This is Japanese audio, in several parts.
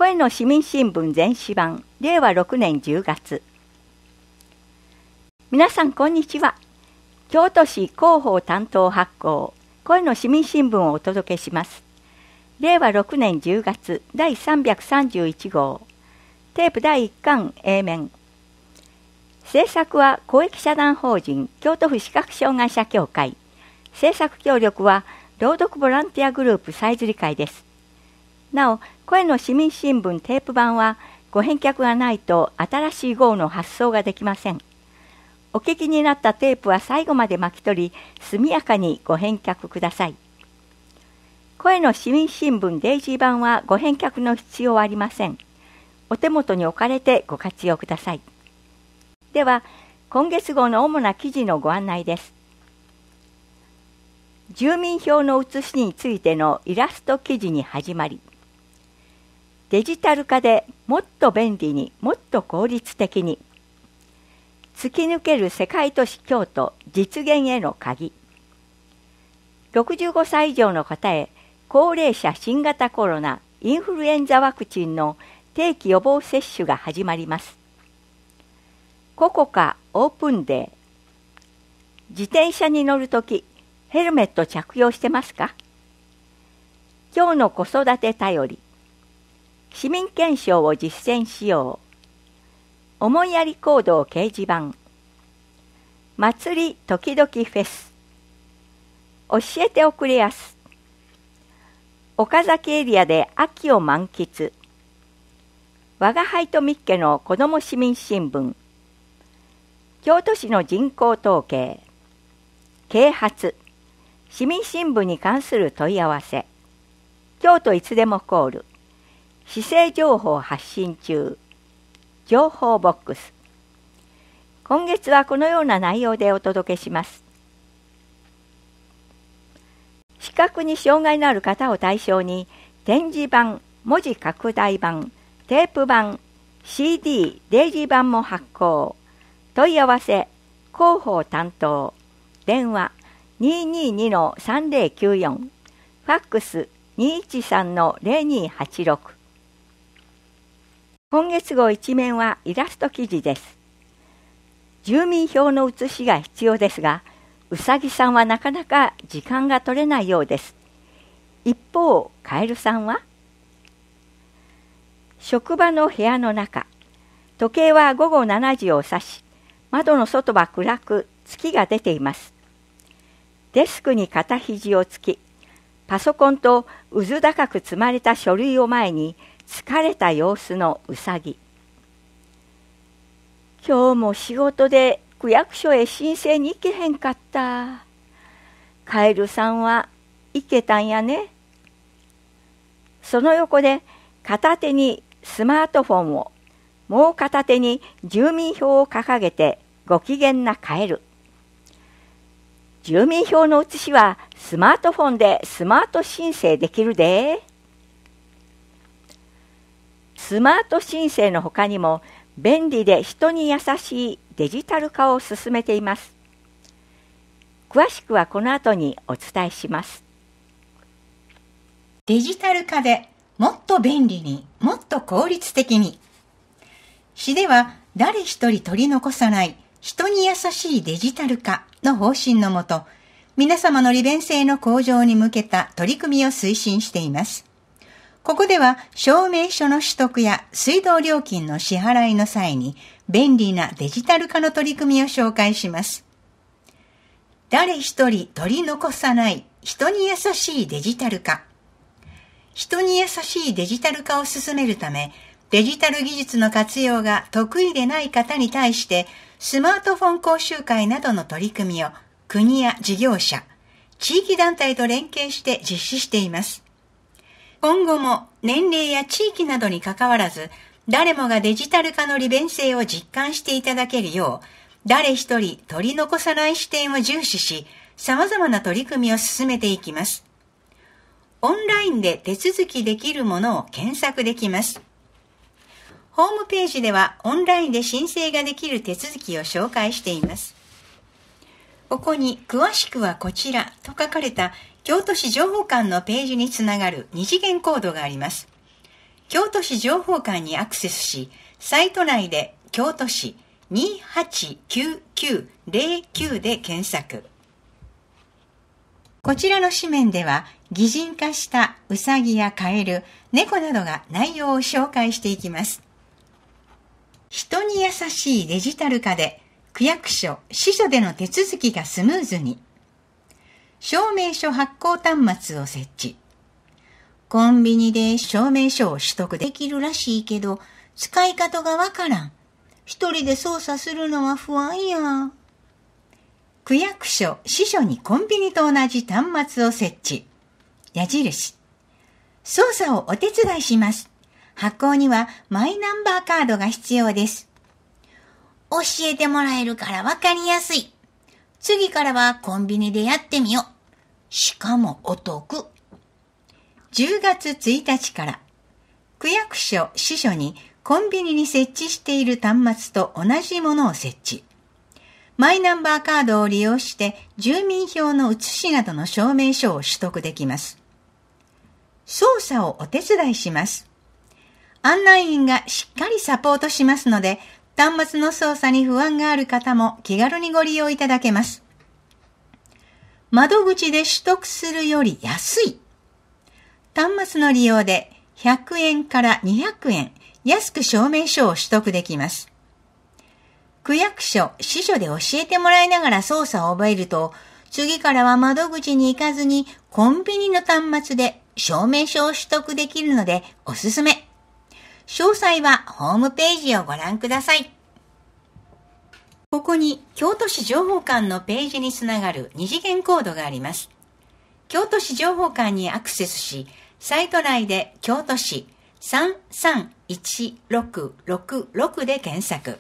声の市民新聞全紙版令和6年10月。皆さんこんにちは。京都市広報担当発行声の市民新聞をお届けします。令和6年10月第331号テープ第1巻 A 面。制作は公益社団法人京都府視覚障害者協会。制作協力は朗読ボランティアグループさえずり会です。なお、声の市民新聞テープ版はご返却がないと新しい号の発送ができません。お聞きになったテープは最後まで巻き取り、速やかにご返却ください。声の市民新聞デイジー版はご返却の必要はありません。お手元に置かれてご活用ください。では、今月号の主な記事のご案内です。住民票の写しについてのイラスト記事に始まり、デジタル化でもっと便利にもっと効率的に、突き抜ける世界都市京都実現への鍵、65歳以上の方へ高齢者新型コロナインフルエンザワクチンの定期予防接種が始まります。ココカオープンデー。自転車に乗るときヘルメット着用してますか？今日の子育て頼り。市民検証を実践しよう。思いやり行動掲示板。祭り時々フェス。教えておくれやす。岡崎エリアで秋を満喫。我が輩とミッケの子ども市民新聞。京都市の人口統計。啓発。市民新聞に関する問い合わせ。京都いつでもコール。市政情報発信中。情報ボックス。今月はこのような内容でお届けします。視覚に障害のある方を対象に展示版、文字拡大版、テープ版、CD、デイジー版も発行。問い合わせ、広報担当。電話 222-3094。ファックス 213-0286。今月号一面はイラスト記事です。住民票の写しが必要ですが、うさぎさんはなかなか時間が取れないようです。一方、カエルさんは職場の部屋の中、時計は午後7時を指し、窓の外は暗く月が出ています。デスクに肩肘をつき、パソコンとうず高く積まれた書類を前に疲れた様子のうさぎ。今日も仕事で区役所へ申請に行けへんかった。カエルさんは行けたんやね。その横で片手にスマートフォンを、もう片手に住民票を掲げてご機嫌なカエル。住民票の写しはスマートフォンでスマート申請できるで。スマート申請の他にも便利で人に優しいデジタル化を進めています。詳しくはこの後にお伝えします。 デジタル化でもっと便利にもっと効率的に。市では誰一人取り残さない人に優しいデジタル化の方針のもと、皆様の利便性の向上に向けた取り組みを推進しています。ここでは証明書の取得や水道料金の支払いの際に便利なデジタル化の取り組みを紹介します。誰一人取り残さない人に優しいデジタル化。人に優しいデジタル化を進めるため、デジタル技術の活用が得意でない方に対して、スマートフォン講習会などの取り組みを国や事業者、地域団体と連携して実施しています。今後も年齢や地域などにかかわらず、誰もがデジタル化の利便性を実感していただけるよう、誰一人取り残さない視点を重視し、様々な取り組みを進めていきます。オンラインで手続きできるものを検索できます。ホームページではオンラインで申請ができる手続きを紹介しています。ここに詳しくはこちらと書かれた京都市情報館のページにつながる二次元コードがあります。 京都市情報館にアクセスし、サイト内で京都市289909で検索。こちらの紙面では、擬人化したウサギやカエル、猫などが内容を紹介していきます。人に優しいデジタル化で、区役所、支所での手続きがスムーズに。証明書発行端末を設置。コンビニで証明書を取得できるらしいけど、使い方がわからん。一人で操作するのは不安や。区役所、支所にコンビニと同じ端末を設置。矢印。操作をお手伝いします。発行にはマイナンバーカードが必要です。教えてもらえるからわかりやすい。次からはコンビニでやってみよう。しかもお得。10月1日から区役所、支所にコンビニに設置している端末と同じものを設置。マイナンバーカードを利用して住民票の写しなどの証明書を取得できます。操作をお手伝いします。案内員がしっかりサポートしますので、端末の操作に不安がある方も気軽にご利用いただけます。窓口で取得するより安い。端末の利用で100円から200円安く証明書を取得できます。区役所、支所で教えてもらいながら操作を覚えると、次からは窓口に行かずにコンビニの端末で証明書を取得できるのでおすすめ。詳細はホームページをご覧ください。ここに京都市情報館のページにつながる二次元コードがあります。京都市情報館にアクセスし、サイト内で京都市331666で検索。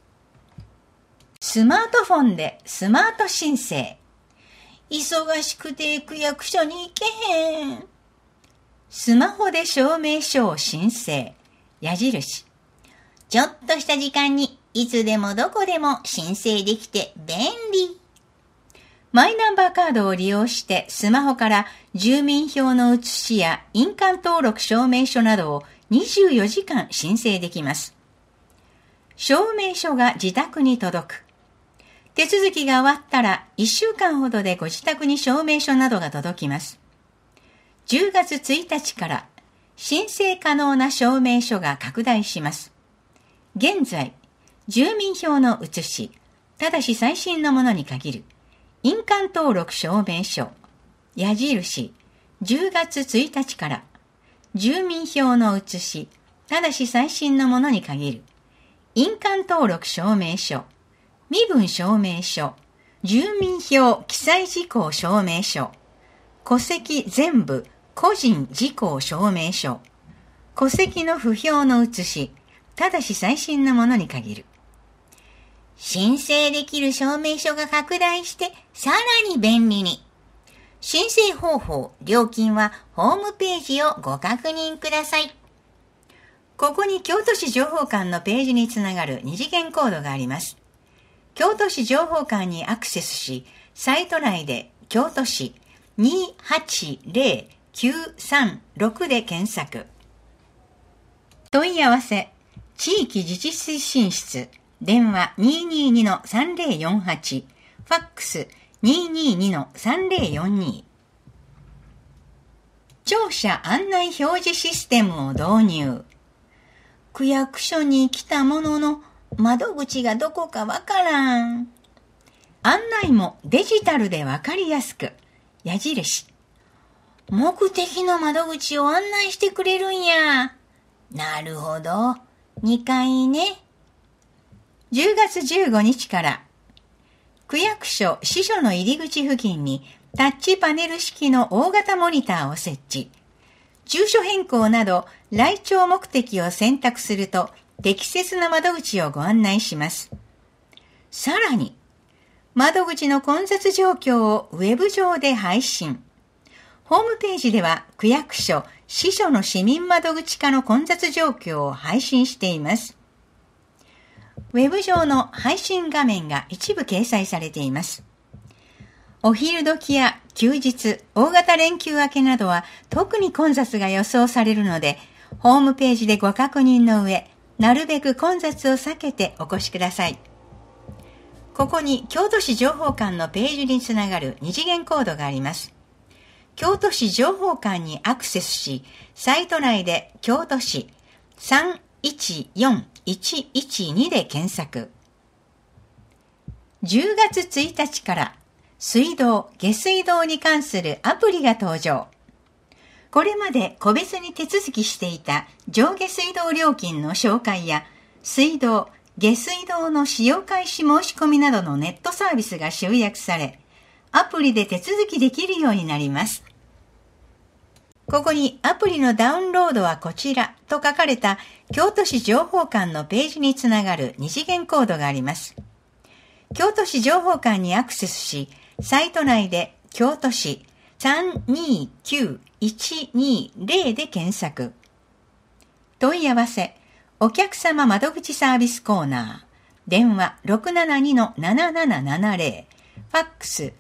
スマートフォンでスマート申請。忙しくて区役所に行けへん。スマホで証明書を申請。矢印。ちょっとした時間にいつでもどこでも申請できて便利。マイナンバーカードを利用してスマホから住民票の写しや印鑑登録証明書などを24時間申請できます。証明書が自宅に届く。手続きが終わったら1週間ほどでご自宅に証明書などが届きます。10月1日から申請可能な証明書が拡大します。現在、住民票の写し、ただし最新のものに限る、印鑑登録証明書、矢印、10月1日から、住民票の写し、ただし最新のものに限る、印鑑登録証明書、身分証明書、住民票記載事項証明書、戸籍全部個人事項証明書、戸籍の不評の写し、ただし最新のものに限る。申請できる証明書が拡大してさらに便利に。申請方法、料金はホームページをご確認ください。ここに京都市情報館のページにつながる二次元コードがあります。京都市情報館にアクセスし、サイト内で京都市280936で検索。問い合わせ、地域自治推進室、電話 222-3048、ファックス 222-3042。庁舎案内表示システムを導入。区役所に来たものの、窓口がどこかわからん。案内もデジタルでわかりやすく、矢印。目的の窓口を案内してくれるんや。なるほど。2階ね。10月15日から、区役所、支所の入り口付近にタッチパネル式の大型モニターを設置。住所変更など来庁目的を選択すると適切な窓口をご案内します。さらに、窓口の混雑状況をウェブ上で配信。ホームページでは区役所、支所の市民窓口化の混雑状況を配信しています。ウェブ上の配信画面が一部掲載されています。お昼時や休日、大型連休明けなどは特に混雑が予想されるので、 ホームページでご確認の上、なるべく混雑を避けてお越しください。ここに京都市情報館のページにつながる二次元コードがあります。京都市情報館にアクセスし、サイト内で京都市314112で検索。10月1日から水道・下水道に関するアプリが登場。これまで個別に手続きしていた上下水道料金の紹介や水道・下水道の使用開始申し込みなどのネットサービスが集約され、アプリで手続きできるようになります。ここにアプリのダウンロードはこちらと書かれた京都市情報館のページにつながる二次元コードがあります。京都市情報館にアクセスし、サイト内で京都市329120で検索。問い合わせ、お客様窓口サービスコーナー、電話 672-7770、ファックス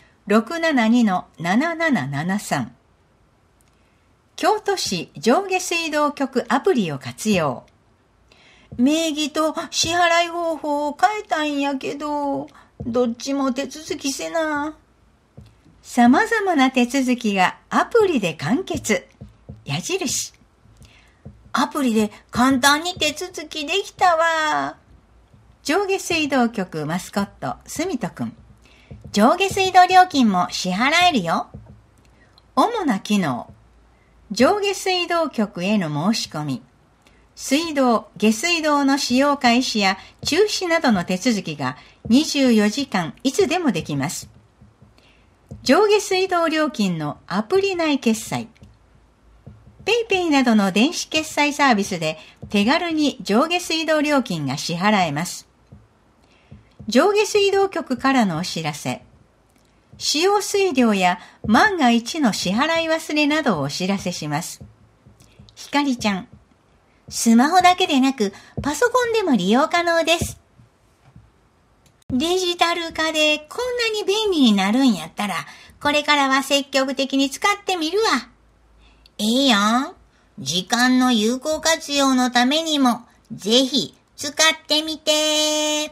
672-7773。京都市上下水道局アプリを活用。名義と支払い方法を変えたんやけど、どっちも手続きせな。様々な手続きがアプリで完結。矢印。アプリで簡単に手続きできたわ。上下水道局マスコット、すみとくん。上下水道料金も支払えるよ。主な機能。上下水道局への申し込み。水道・下水道の使用開始や中止などの手続きが24時間いつでもできます。上下水道料金のアプリ内決済。PayPay などの電子決済サービスで手軽に上下水道料金が支払えます。上下水道局からのお知らせ。使用水量や万が一の支払い忘れなどをお知らせします。ひかりちゃん。スマホだけでなくパソコンでも利用可能です。デジタル化でこんなに便利になるんやったら、これからは積極的に使ってみるわ。いいやん。時間の有効活用のためにも、ぜひ使ってみて。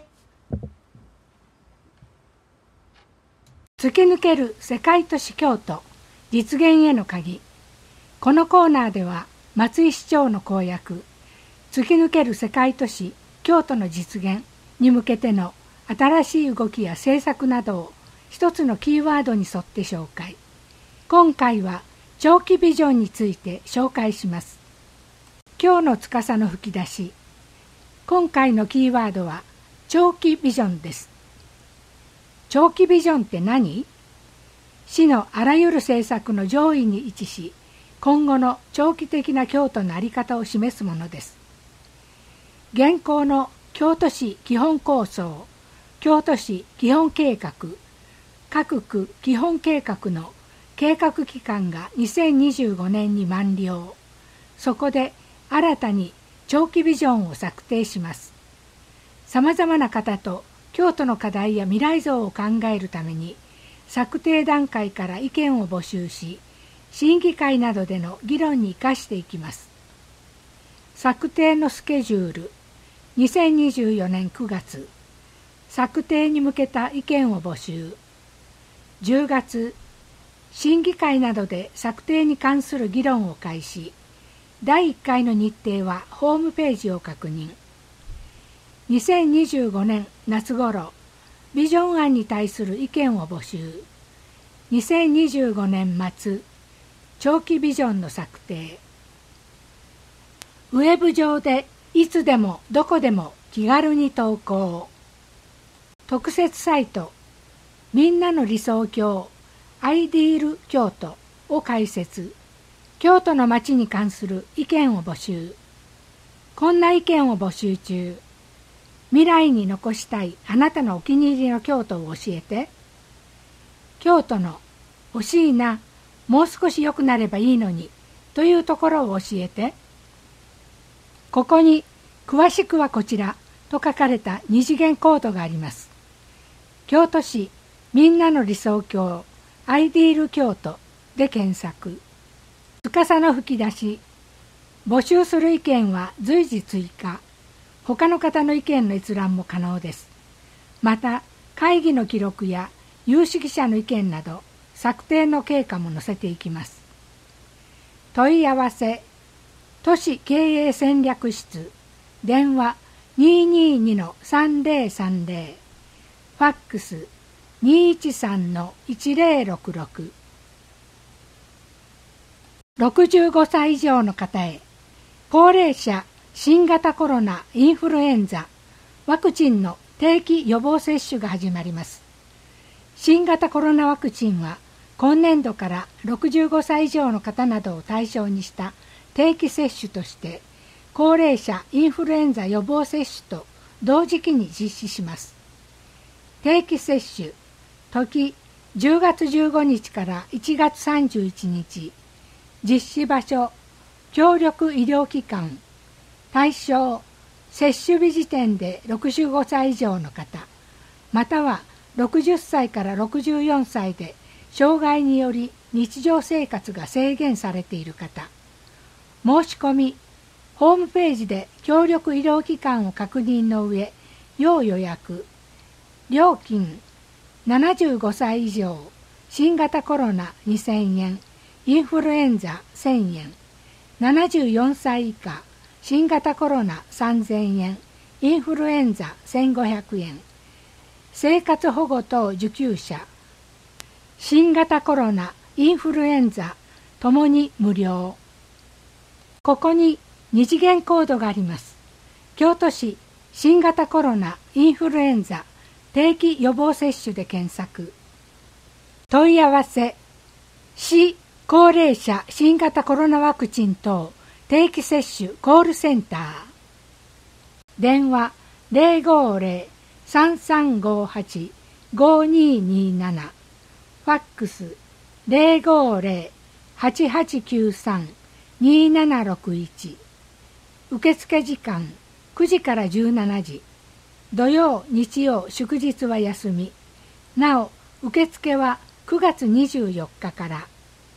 突き抜ける世界都市京都、実現への鍵。このコーナーでは、松井市長の公約、突き抜ける世界都市京都の実現に向けての新しい動きや政策などを一つのキーワードに沿って紹介。今回は長期ビジョンについて紹介します。今日の司の吹き出し。今回のキーワードは長期ビジョンです。長期ビジョンって何？市のあらゆる政策の上位に位置し、今後の長期的な京都の在り方を示すものです。現行の京都市基本構想、京都市基本計画、各区基本計画の計画期間が2025年に満了。そこで新たに長期ビジョンを策定します。さまざまな方と京都の課題や未来像を考えるために、策定段階から意見を募集し、審議会などでの議論に生かしていきます。策定のスケジュール、2024年9月、策定に向けた意見を募集。10月、審議会などで策定に関する議論を開始。第1回の日程はホームページを確認。2025年夏頃、ビジョン案に対する意見を募集。2025年末、長期ビジョンの策定。ウェブ上でいつでもどこでも気軽に投稿。特設サイト、みんなの理想郷、アイディール京都を開設。京都の街に関する意見を募集。こんな意見を募集中。未来に残したいあなたのお気に入りの京都を教えて。京都の欲しいな、もう少し良くなればいいのにというところを教えて。ここに詳しくはこちらと書かれた二次元コードがあります。京都市みんなの理想郷アイディール京都で検索。司の吹き出し。 募集する意見は随時追加。他の方の意見の閲覧も可能です。また、会議の記録や有識者の意見など、策定の経過も載せていきます。問い合わせ、都市経営戦略室、電話 222-3030、ファックス 213-1066。65歳以上の方へ、高齢者新型コロナインフルエンザワクチンの定期予防接種が始まります。新型コロナワクチンは今年度から65歳以上の方などを対象にした定期接種として高齢者インフルエンザ予防接種と同時期に実施します。定期接種時10月15日から1月31日、実施場所協力医療機関、対象接種日時点で65歳以上の方、または60歳から64歳で障害により日常生活が制限されている方。申し込み、ホームページで協力医療機関を確認の上、要予約。料金、75歳以上、新型コロナ2000円、インフルエンザ1000円。74歳以下、新型コロナ3000円、インフルエンザ1500円。生活保護等受給者、新型コロナ、インフルエンザともに無料。ここに二次元コードがあります。京都市新型コロナ、インフルエンザ定期予防接種で検索。問い合わせ、市高齢者新型コロナワクチン等定期接種コールセンター。電話050-3358-5227、ファックス050-8893-2761。受付時間9時から17時。土曜、日曜、祝日は休み。なお、受付は9月24日から。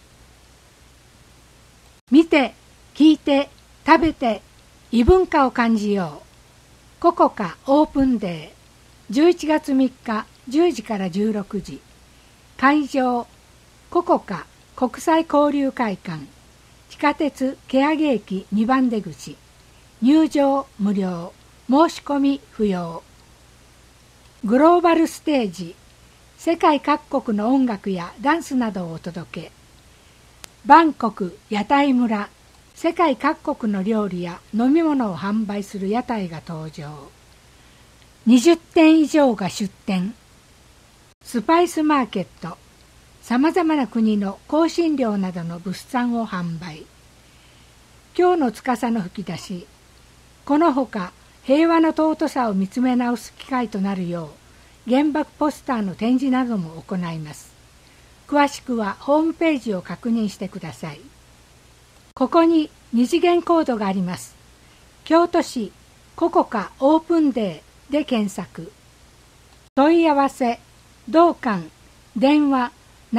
見て、聞いて、食べて、異文化を感じよう。ココカオープンデー、11月3日10時から16時。会場、ココカ国際交流会館、地下鉄けやぎ駅2番出口。入場無料、申し込み不要。グローバルステージ、世界各国の音楽やダンスなどをお届け。バンコク屋台村、世界各国の料理や飲み物を販売する屋台が登場。20店以上が出店。スパイスマーケット、さまざまな国の香辛料などの物産を販売。今日の司の吹き出し、このほか平和の尊さを見つめ直す機会となるよう原爆ポスターの展示なども行います。詳しくはホームページを確認してください。ここに二次元コードがあります。京都市ココカオープンデーで検索。問い合わせ、同館、電話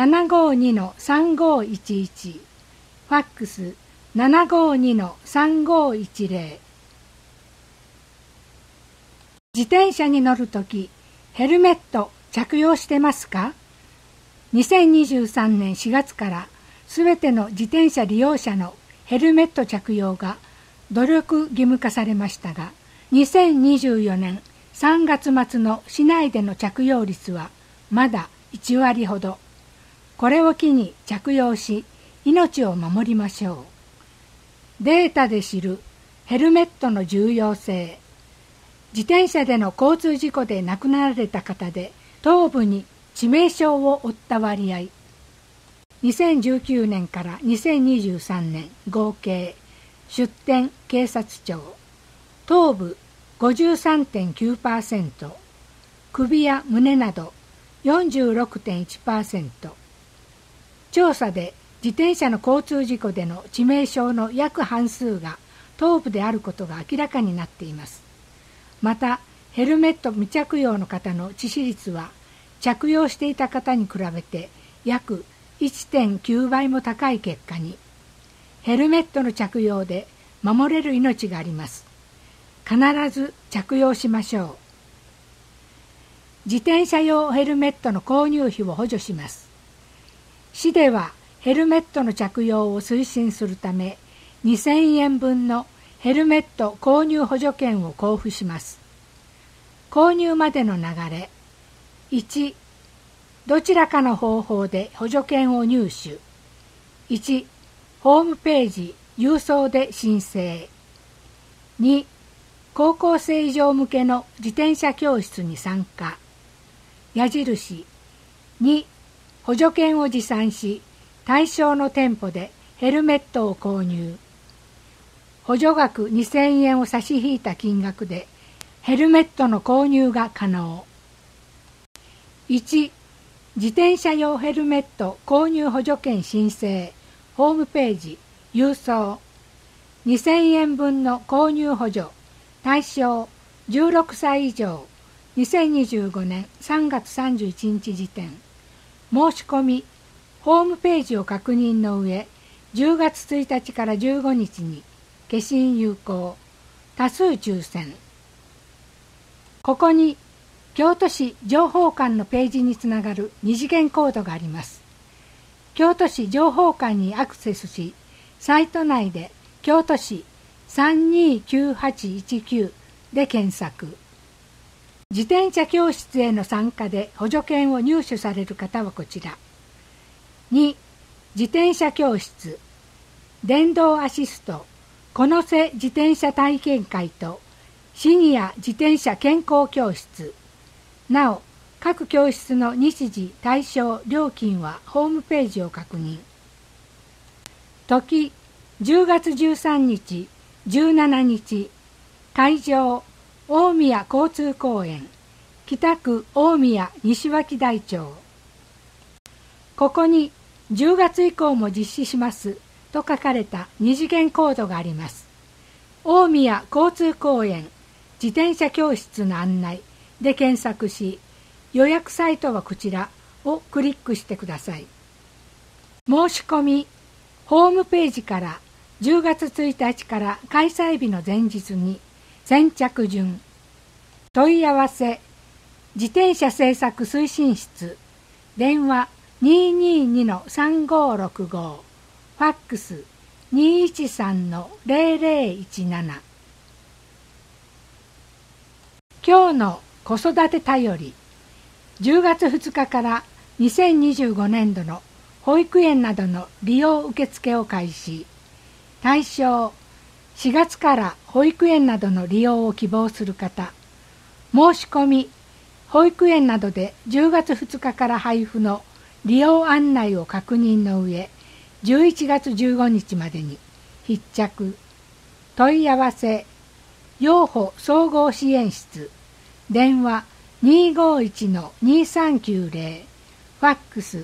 752-3511、ファックス 752-3510。自転車に乗るとき、ヘルメット着用してますか？2023年4月からすべての自転車利用者のヘルメット着用が努力義務化されましたが、2024年3月末の市内での着用率はまだ1割ほど。これを機に着用し、命を守りましょう。データで知るヘルメットの重要性。自転車での交通事故で亡くなられた方で頭部に致命傷を負った割合。2019年から2023年合計出典警察庁、頭部 53.9%、首や胸など 46.1%。調査で自転車の交通事故での致命傷の約半数が頭部であることが明らかになっています。また、ヘルメット未着用の方の致死率は着用していた方に比べて約 1.9 倍も高い結果に、ヘルメットの着用で守れる命があります。必ず着用しましょう。自転車用ヘルメットの購入費を補助します。市ではヘルメットの着用を推進するため、2000円分のヘルメット購入補助券を交付します。購入までの流れ。1、どちらかの方法で補助券を入手。1、ホームページ、郵送で申請。2、高校生以上向けの自転車教室に参加。矢印。2、補助券を持参し、対象の店舗でヘルメットを購入。補助額2000円を差し引いた金額でヘルメットの購入が可能。1、自転車用ヘルメット購入補助券申請、ホームページ、郵送。2000円分の購入補助、対象16歳以上、2025年3月31日時点。申し込み、ホームページを確認の上、10月1日から15日に消印有効、多数抽選。ここに京都市情報館のページにつながる二次元コードがあります。京都市情報館にアクセスし、サイト内で京都市329819で検索。自転車教室への参加で補助券を入手される方はこちら。2、自転車教室、電動アシスト、このせ自転車体験会とシニア自転車健康教室。なお、各教室の日時、対象、料金はホームページを確認。時、10月13日、17日、会場、大宮交通公園、北区大宮西脇台町。ここに10月以降も実施しますと書かれた二次元コードがあります。大宮交通公園自転車教室の案内で検索し、予約サイトはこちらをクリックしてください。申し込み、ホームページから10月1日から開催日の前日に先着順。問い合わせ、自転車政策推進室、電話222-3565、ファックス213-0017。今日の子育てたより、10月2日から2025年度の保育園などの利用受付を開始。対象、4月から保育園などの利用を希望する方。申し込み、保育園などで10月2日から配布の利用案内を確認の上、11月15日までに必着。問い合わせ、養護総合支援室、電話251-2390、ファックス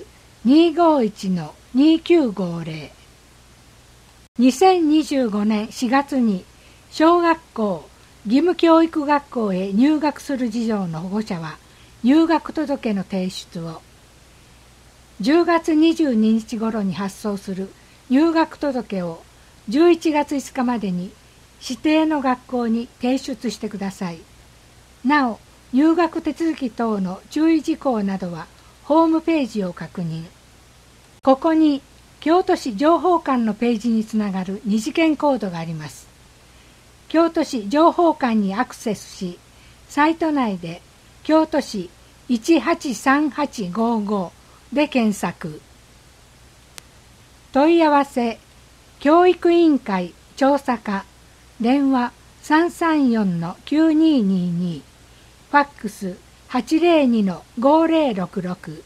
251-2950。2025年4月に小学校、義務教育学校へ入学する児童の保護者は入学届の提出を、10月22日頃に発送する入学届を11月5日までに指定の学校に提出してください。なお、入学手続き等の注意事項などはホームページを確認。ここに京都市情報館のページにつながる二次元コードがあります。京都市情報館にアクセスし、サイト内で京都市183855で検索。問い合わせ、教育委員会調査課、電話334-9222、ファックス802-5066。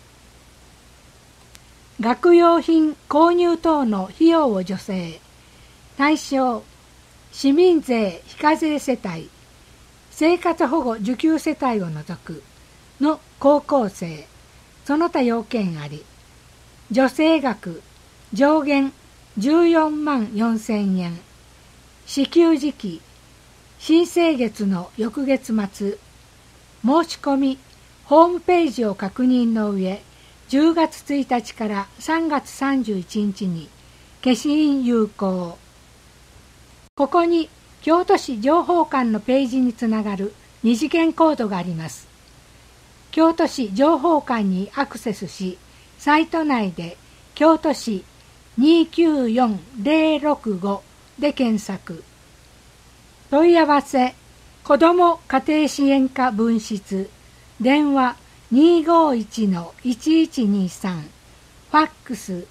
学用品購入等の費用を助成。対象、市民税非課税世帯、生活保護受給世帯を除くの高校生、その他要件あり。助成額上限14万4000円。支給時期、申請月の翌月末。申し込み、ホームページを確認の上、10月1日から3月31日に消印有効。 ここに京都市情報館のページにつながる二次元コードがあります。京都市情報館にアクセスし、サイト内で京都市294065で検索。問い合わせ、子ども家庭支援課分室、電話 251-1123、ファックス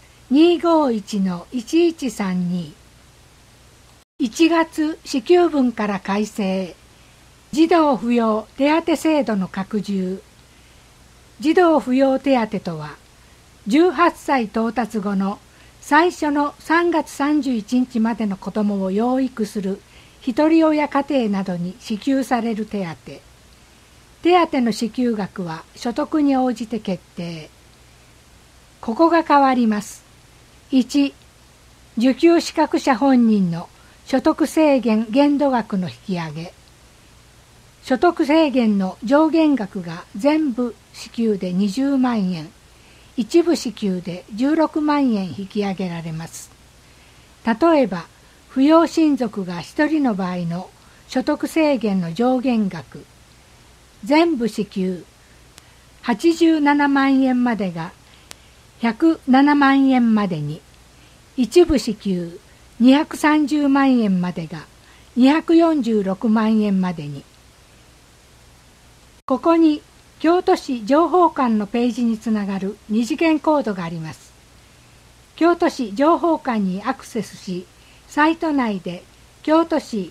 251-1132。1月支給分から改正、児童扶養手当制度の拡充。児童扶養手当とは、18歳到達後の最初の3月31日までの子どもを養育するひとり親家庭などに支給される手当。手当の支給額は所得に応じて決定。ここが変わります。1、受給資格者本人の所得制限限度額の引き上げ。所得制限の上限額が全部支給で20万円、一部支給で16万円引き上げられます。例えば、扶養親族が1人の場合の所得制限の上限額、全部支給87万円までが107万円までに、一部支給230万円までが246万円までに。ここに京都市情報館のページにつながる二次元コードがあります。京都市情報館にアクセスし、サイト内で京都市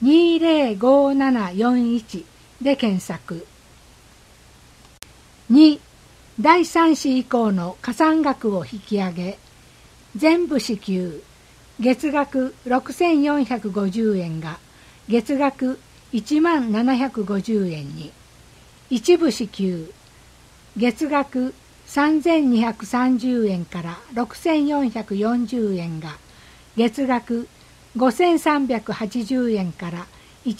205741で検索。2、第3子以降の加算額を引き上げ、全部支給、月額6450円が月額10750円に。一部支給、月額3230円から6440円が月額5380円から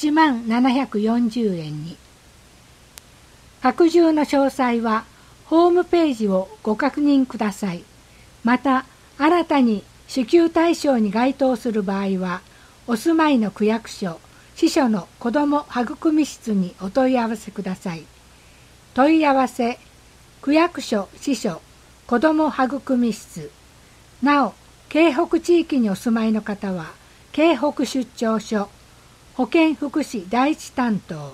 10740円に。拡充の詳細はホームページをご確認ください。また、新たに支給対象に該当する場合は、お住まいの区役所、支所の子ども育み室にお問い合わせください。問い合わせ、区役所、支所、子ども育み室。なお、京北地域にお住まいの方は、京北出張所、保健福祉第一担当。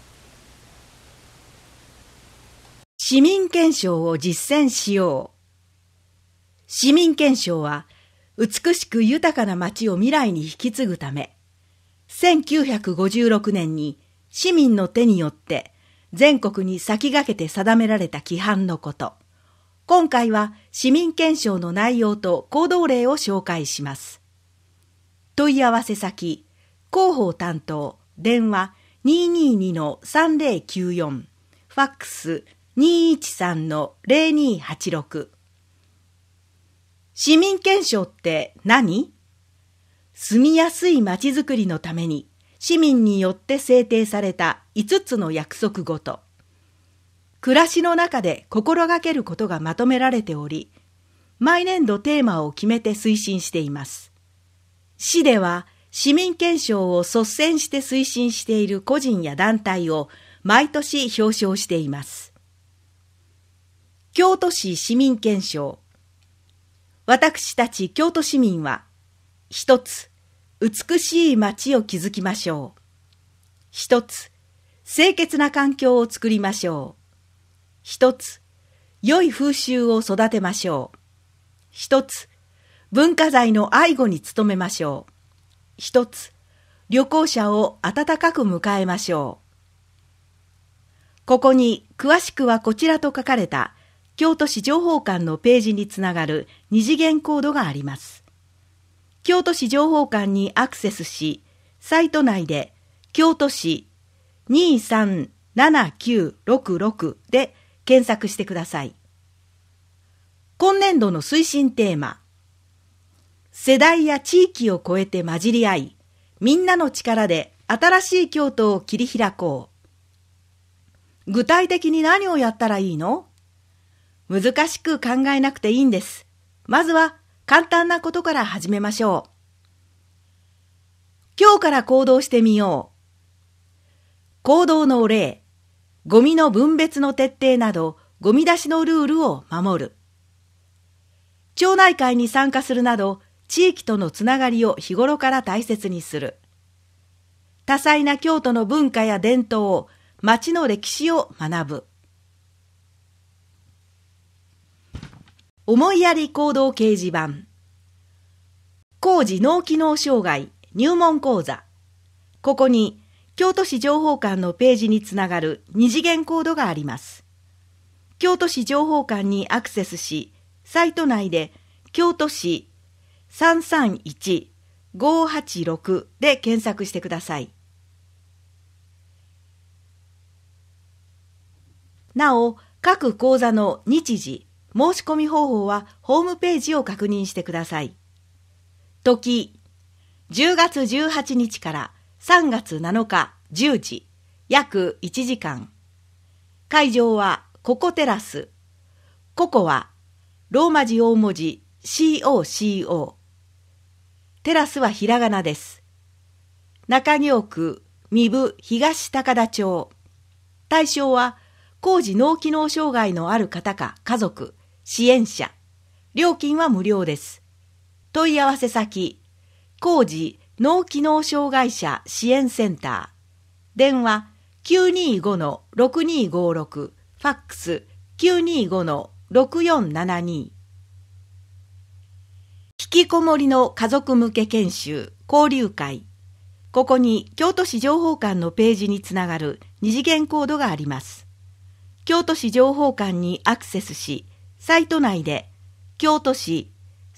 市民憲章を実践しよう。市民憲章は、美しく豊かな町を未来に引き継ぐため、1956年に市民の手によって全国に先駆けて定められた規範のこと。今回は市民憲章の内容と行動例を紹介します。問い合わせ先、広報担当、電話 222-3094、ファックス 213-0286。市民憲章って何？住みやすい街づくりのために市民によって制定された5つの約束事。暮らしの中で心がけることがまとめられており、毎年度テーマを決めて推進しています。市では市民憲章を率先して推進している個人や団体を毎年表彰しています。京都市市民憲章。私たち京都市民は、一つ、美しい街を築きましょう。一つ、清潔な環境を作りましょう。一つ、良い風習を育てましょう。一つ、文化財の愛護に努めましょう。一つ、旅行者を温かく迎えましょう。ここに詳しくはこちらと書かれた京都市情報館のページにつながる二次元コードがあります。京都市情報館にアクセスし、サイト内で京都市237966で検索してください。今年度の推進テーマ、世代や地域を超えて混じり合い、みんなの力で新しい京都を切り開こう。具体的に何をやったらいいの？難しく考えなくていいんです。まずは簡単なことから始めましょう。 今日から行動してみよう。行動の例、ゴミの分別の徹底など、ゴミ出しのルールを守る。町内会に参加するなど、地域とのつながりを日頃から大切にする。多彩な京都の文化や伝統を、町の歴史を学ぶ。思いやり行動掲示板。高次脳機能障害入門講座。ここに京都市情報館のページにつながる二次元コードがあります。京都市情報館にアクセスし、サイト内で京都市331-586で検索してください。なお、各講座の日時、申し込み方法はホームページを確認してください。時、10月18日から3月7日10時、約1時間。会場はココテラス。ココはローマ字大文字 COCO。テラスはひらがなです。中京区三部東高田町。対象は高次脳機能障害のある方か家族、支援者。料金は無料です。問い合わせ先、高次脳機能障害者支援センター。電話 925-6256、ファックス 925-6472。引きこもりの家族向け研修、交流会。ここに京都市情報館のページにつながる二次元コードがあります。京都市情報館にアクセスし、サイト内で京都市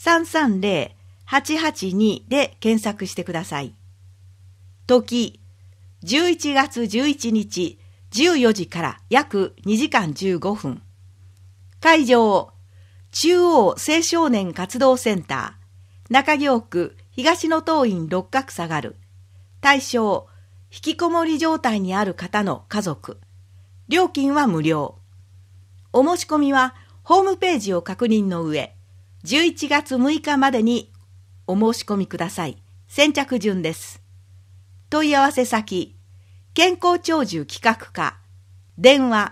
330-882で検索してください。時、11月11日14時から約2時間15分。会場、中央青少年活動センター、中京区東野東院六角下がる。対象、引きこもり状態にある方の家族。料金は無料。お申し込みはホームページを確認の上、11月6日までにお申し込みください。先着順です。問い合わせ先、健康長寿企画課。電話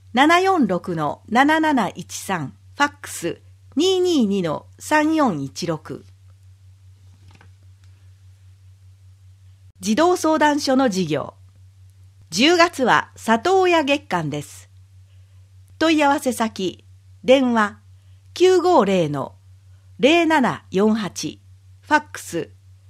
746-7713、ファックス 222-3416。児童相談所の事業。10月は里親月間です。問い合わせ先、電話 950-0748、ファックス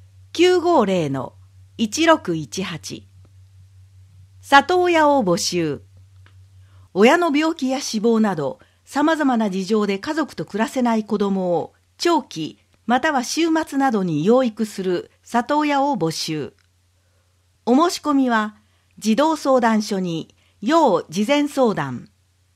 950-1618。里親を募集。親の病気や死亡など、様々な事情で家族と暮らせない子供を長期または週末などに養育する里親を募集。お申し込みは、児童相談所に要事前相談。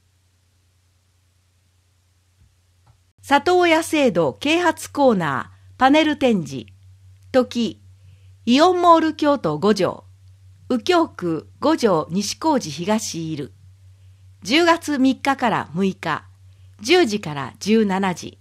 里親制度啓発コーナーパネル展示。時、イオンモール京都5条。右京区5条西小路東いる。10月3日から6日、10時から17時。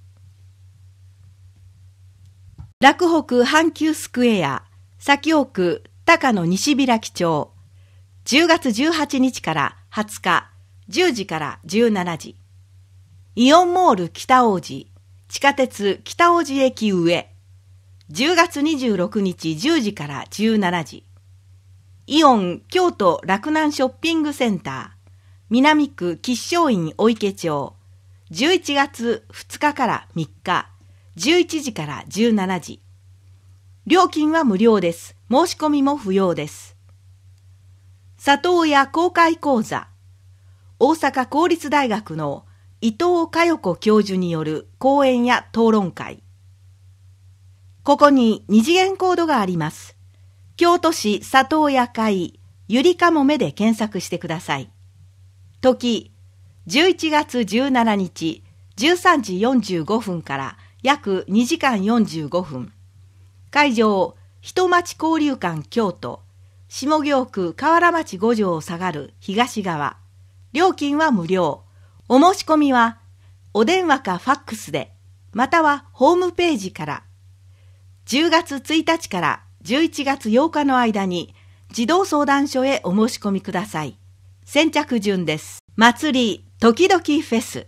洛北阪急スクエア、左京区高野西開町。10月18日から20日、10時から17時。イオンモール北大路、地下鉄北大路駅上。10月26日10時から17時。イオン京都洛南ショッピングセンター、南区吉祥院御池町。11月2日から3日、11時から17時。料金は無料です。申し込みも不要です。里親公開講座。大阪公立大学の伊藤佳代子教授による講演や討論会。ここに二次元コードがあります。京都市里親会ゆりかもめで検索してください。時、11月17日13時45分から約2時間45分。会場、人町交流館京都、下京区河原町5条を下がる東側。料金は無料。お申し込みは、お電話かファックスで、またはホームページから。10月1日から 11月8日の間に児童相談所へお申し込みください。先着順です。祭り時々フェス。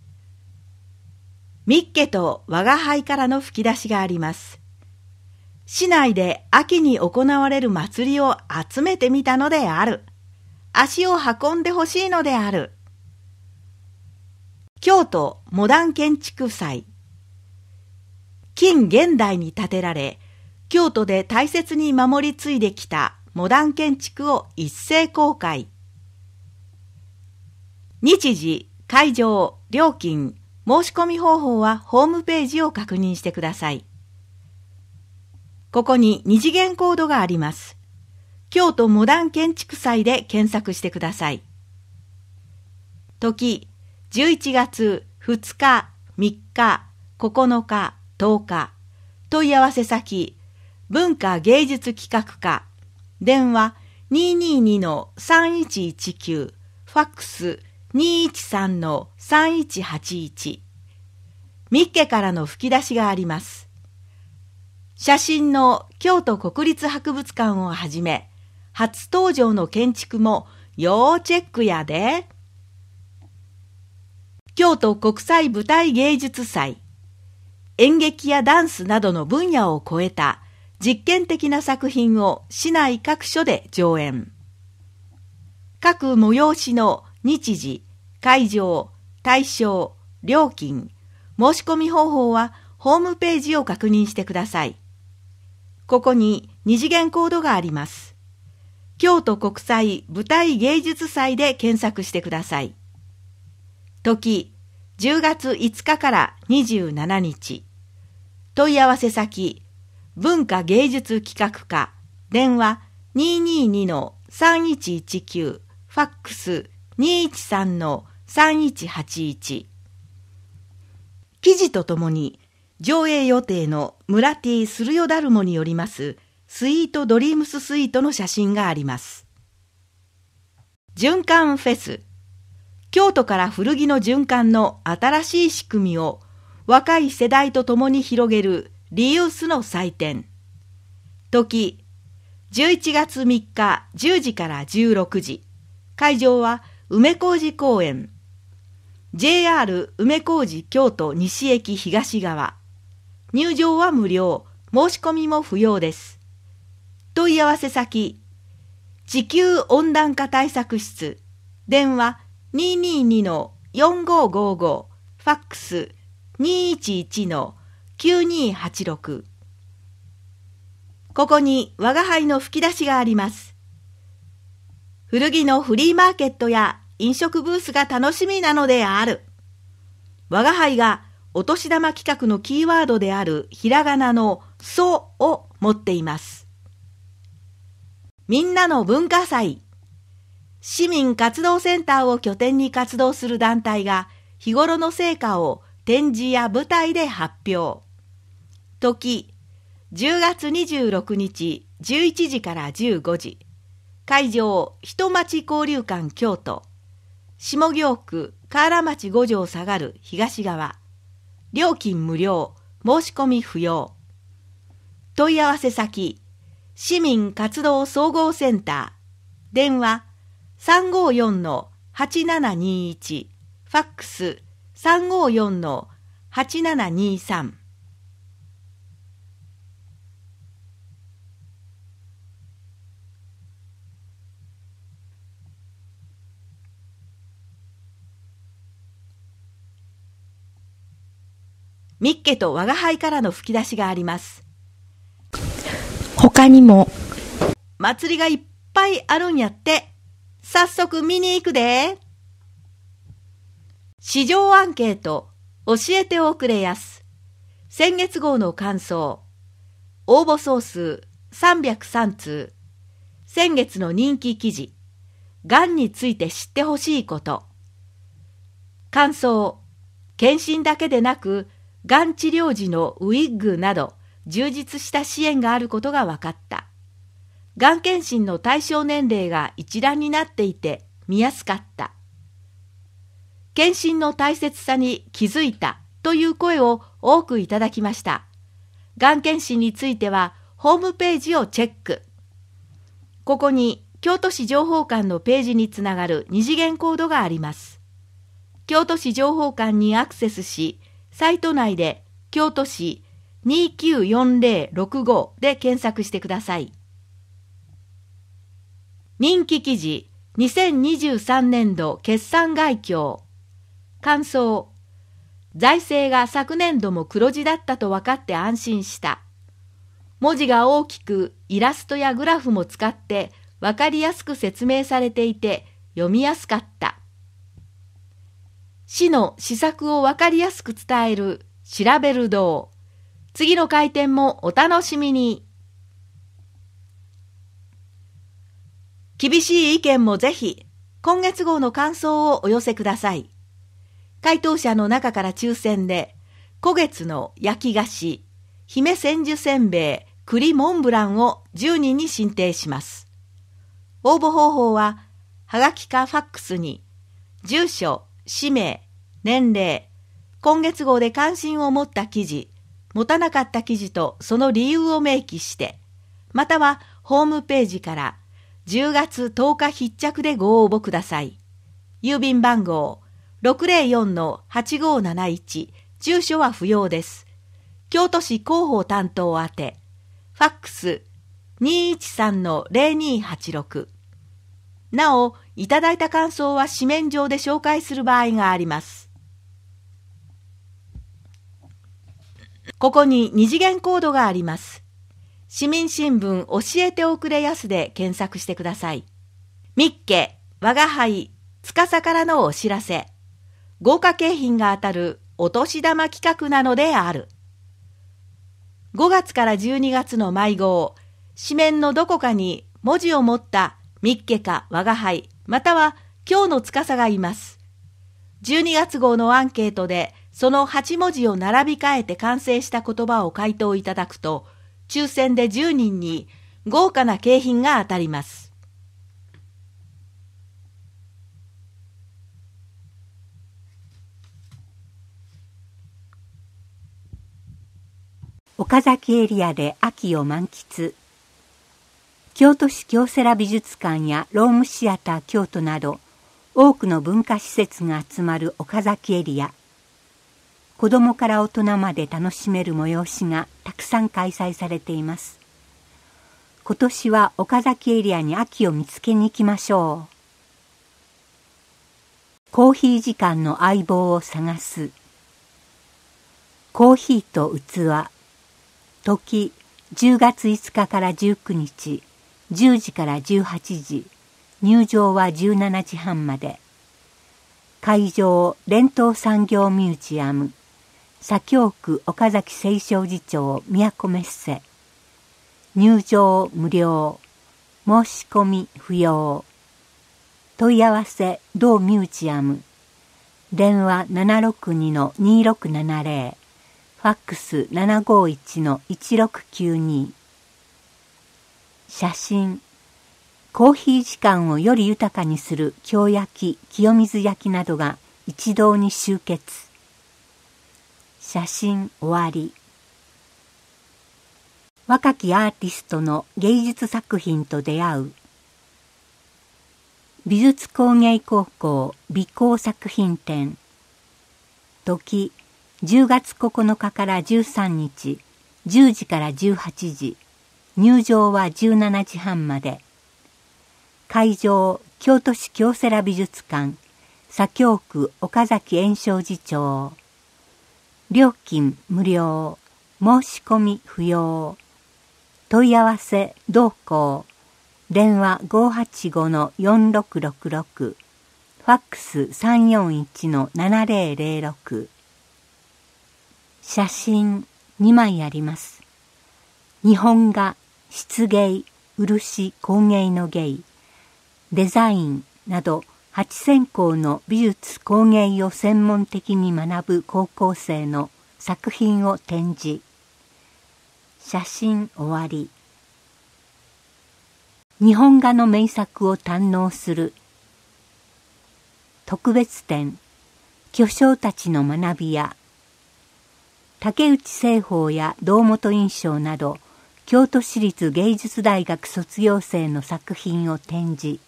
ミッケと我が輩からの吹き出しがあります。市内で秋に行われる祭りを集めてみたのである。足を運んでほしいのである。京都モダン建築祭。近現代に建てられ、京都で大切に守り継いできたモダン建築を一斉公開。日時、会場、料金、申し込み方法はホームページを確認してください。ここに二次元コードがあります。京都モダン建築祭で検索してください。時、11月2日、3日、9日、10日。問い合わせ先、文化芸術企画課。電話 222-3119。ファックス 213-3181。ミッケからの吹き出しがあります。写真の京都国立博物館をはじめ、初登場の建築も要チェックやで。京都国際舞台芸術祭。演劇やダンスなどの分野を超えた実験的な作品を市内各所で上演。各催しの日時、会場、対象、料金、申し込み方法はホームページを確認してください。ここに二次元コードがあります。京都国際舞台芸術祭で検索してください。時、10月5日から27日。問い合わせ先、文化芸術企画課。電話 222-3119。ファックス 213-3181。記事とともに、上映予定の村 T スルヨダルモによりますスイートドリームススイートの写真があります。循環フェス。京都から古着の循環の新しい仕組みを若い世代とともに広げるリユースの祭典。時、11月3日10時から16時。会場は梅小路公園。JR 梅小路京都西駅東側。入場は無料、申し込みも不要です。問い合わせ先、地球温暖化対策室。電話 222-4555。ファックス 211-9286。ここに我が輩の吹き出しがあります。古着のフリーマーケットや飲食ブースが楽しみなのである。我が輩がお年玉企画のキーワードであるひらがなのそを持っています。みんなの文化祭。市民活動センターを拠点に活動する団体が日頃の成果を展示や舞台で発表。時、10月26日11時から15時。会場、人町交流館京都。下京区河原町5条下がる東側。料金無料、申し込み不要。問い合わせ先、市民活動総合センター。電話 354-8721。ファックス 354-8723。ミッケと我が輩からの吹き出しがあります。 他にも祭りがいっぱいあるんやって。早速見に行くで。市場アンケート教えておくれやす。先月号の感想。応募総数303通。先月の人気記事。がんについて知ってほしいこと。感想。検診だけでなくがん治療時のウィッグなど充実した支援があることが分かった。がん検診の対象年齢が一覧になっていて見やすかった。検診の大切さに気づいたという声を多くいただきました。がん検診についてはホームページをチェック。ここに京都市情報館のページにつながる二次元コードがあります。京都市情報館にアクセスし、サイト内で京都市294065で検索してください。人気記事2023年度決算概況。感想。財政が昨年度も黒字だったと分かって安心した。文字が大きくイラストやグラフも使って分かりやすく説明されていて読みやすかった。市の施策を分かりやすく伝える調べる堂。次の回転もお楽しみに。厳しい意見もぜひ今月号の感想をお寄せください。回答者の中から抽選で今月の焼き菓子姫千住せんべい栗モンブランを10人に進呈します。応募方法ははがきかファックスに住所、氏名、年齢、今月号で関心を持った記事、持たなかった記事とその理由を明記して、またはホームページから10月10日必着でご応募ください。郵便番号 604-8571、住所は不要です。京都市広報担当宛て、ファックス 213-0286。なお、いただいた感想は紙面上で紹介する場合があります。ここに二次元コードがあります。市民新聞教えておくれやすで検索してください。ミッケ、我が輩、司からのお知らせ。豪華景品が当たるお年玉企画なのである。5月から12月の毎号、紙面のどこかに文字を持ったミッケか我が輩、または今日の司がいます。12月号のアンケートでその8文字を並び替えて完成した言葉を回答いただくと、抽選で10人に豪華な景品が当たります。 岡崎エリアで秋を満喫。京都市京セラ美術館やロームシアター京都など多くの文化施設が集まる岡崎エリア。子どもから大人まで楽しめる催しがたくさん開催されています。今年は岡崎エリアに秋を見つけに行きましょう。コーヒー時間の相棒を探す。コーヒーと器。時10月5日から19日、10時から18時、入場は17時半まで。会場、伝統産業ミュージアム、左京区岡崎清少寺町都メッセ。入場無料、申し込み不要。問い合わせ同ミュージアム。電話 762-2670、ファックス 751-1692。写真。コーヒー時間をより豊かにする京焼き、清水焼きなどが一堂に集結。写真終わり。若きアーティストの芸術作品と出会う。美術工芸高校美工作品展。時10月9日から13日、10時から18時。入場は17時半まで。会場、京都市京セラ美術館、左京区岡崎炎正寺町。料金無料、申し込み不要。問い合わせ同行。電話 585-4666、ファックス 341-7006。写真2枚あります。日本画、漆芸、漆工芸の芸、デザインなど8専攻の美術工芸を専門的に学ぶ高校生の作品を展示。写真終わり。日本画の名作を堪能する。特別展、巨匠たちの学びや、竹内栖鳳や堂本印象など京都市立芸術大学卒業生の作品を展示。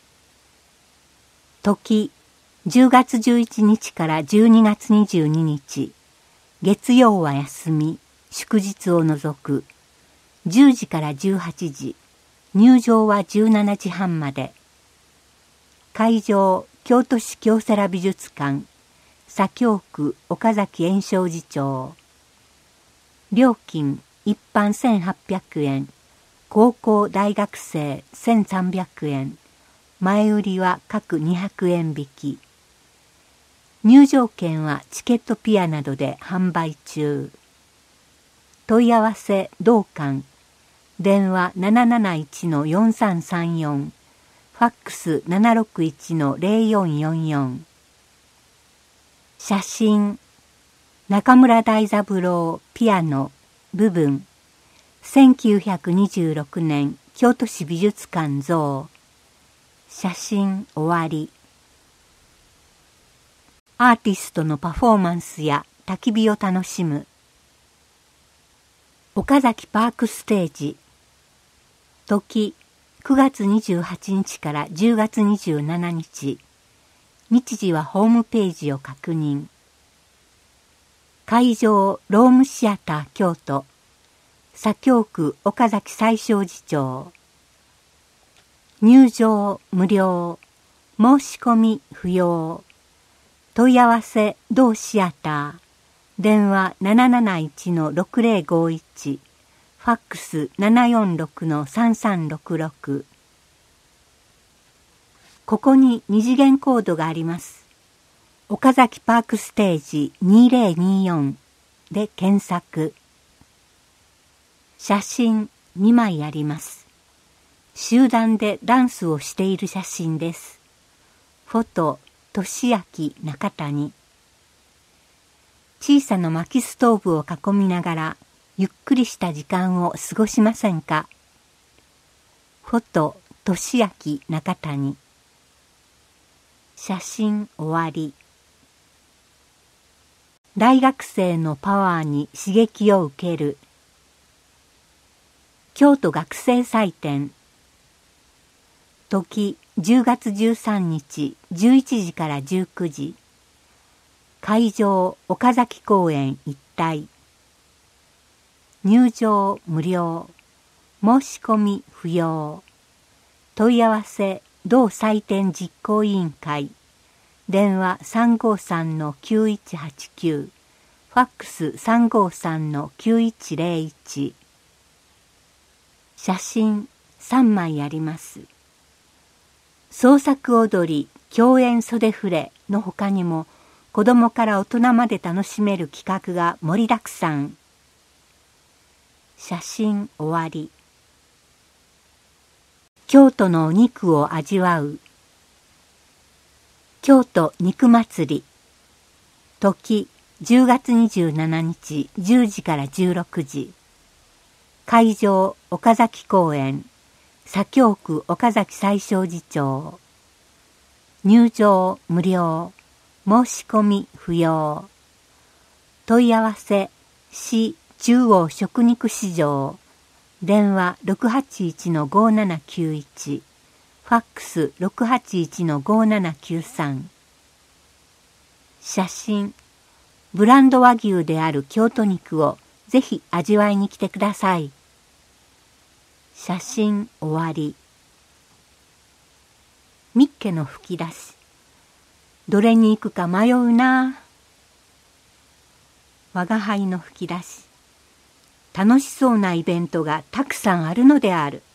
時、10月11日から12月22日、月曜は休み、祝日を除く、10時から18時、入場は17時半まで。会場、京都市京セラ美術館、左京区岡崎延昌寺町。料金、一般1800円、高校大学生1300円、前売りは各200円引き。入場券はチケットピアなどで販売中。問い合わせ同館、電話771-4334、ファックス761-0444。写真、中村大三郎ピアノ部分、1926年京都市美術館像。写真終わり。アーティストのパフォーマンスや焚き火を楽しむ。岡崎パークステージ。時、9月28日から10月27日。日時はホームページを確認。会場、ロームシアター京都。左京区岡崎西正寺町。入場無料。申し込み不要。問い合わせ同シアター。電話771-6051。ファックス746-3366。ここに二次元コードがあります。岡崎パークステージ2024で検索。写真2枚あります。集団でダンスをしている写真です。フォト、俊明中谷。小さな薪ストーブを囲みながらゆっくりした時間を過ごしませんか。フォト、俊明中谷。写真終わり。大学生のパワーに刺激を受ける。京都学生祭典。時、10月13日11時から19時。会場、岡崎公園一帯。入場無料。申し込み不要。問い合わせ同祭典実行委員会。電話353-9189。ファックス353-9101。写真3枚あります。創作踊り、狂演袖触れの他にも、子供から大人まで楽しめる企画が盛りだくさん。写真終わり。京都のお肉を味わう。京都肉祭り。時、10月27日10時から16時。会場、岡崎公園。左京区岡崎西正寺町。入場無料。申し込み不要。問い合わせ市中央食肉市場。電話681-5791。ファックス681-5793。写真。ブランド和牛である京都肉をぜひ味わいに来てください。写真終わり。ミッケの吹き出し。どれに行くか迷うな。我が輩の吹き出し。楽しそうなイベントがたくさんあるのである。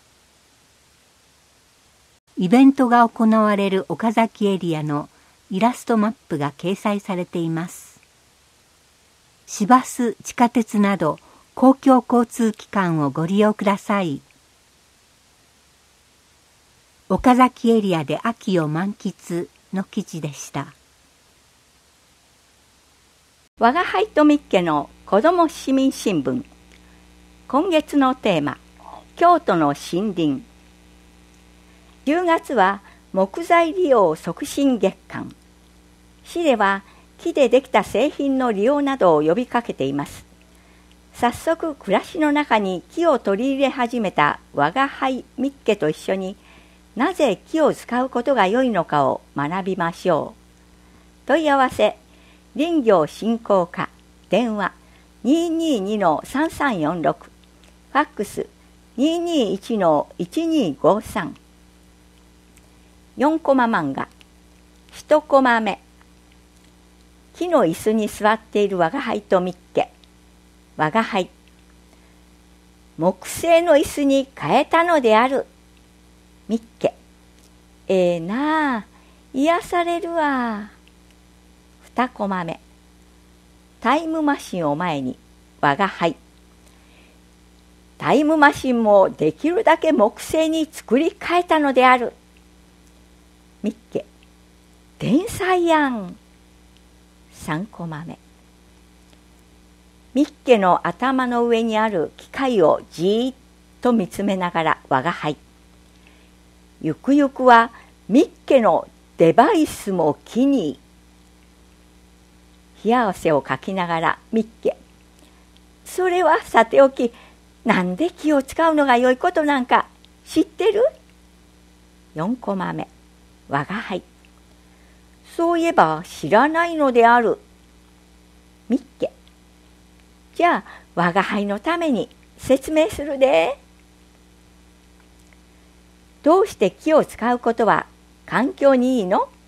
イベントが行われる岡崎エリアのイラストマップが掲載されています。市バス、地下鉄など公共交通機関をご利用ください。岡崎エリアで秋を満喫の記事でした。 我が輩とミッケの子ども市民新聞。今月のテーマ、京都の森林。10月は木材利用促進月間。市では木でできた製品の利用などを呼びかけています。 早速暮らしの中に木を取り入れ始めた我が輩ミッケと一緒に、なぜ木を使うことが良いのかを学びましょう。問い合わせ、林業振興課、電話 222-3346、ファックス 221-1253。4コマ漫画。1コマ目。木の椅子に座っている我が輩とミッケ。我が輩。木製の椅子に変えたのである。ミッケ。なあ、癒されるわ。2コマ目。タイムマシンを前に我が輩。タイムマシンもできるだけ木製に作り変えたのである。ミッケ。天才やん。3コマ目。ミッケの頭の上にある機械をじーっと見つめながら我が輩。ゆくゆくはミッケのデバイスも木に。冷や汗をかきながらミッケ。それはさておき、なんで木を使うのが良いことなんか知ってる？ 4 コマ目。我が輩。そういえば知らないのである。ミッケ。じゃあ我が輩のために説明するで。どうして木を使うことは環境にいいの？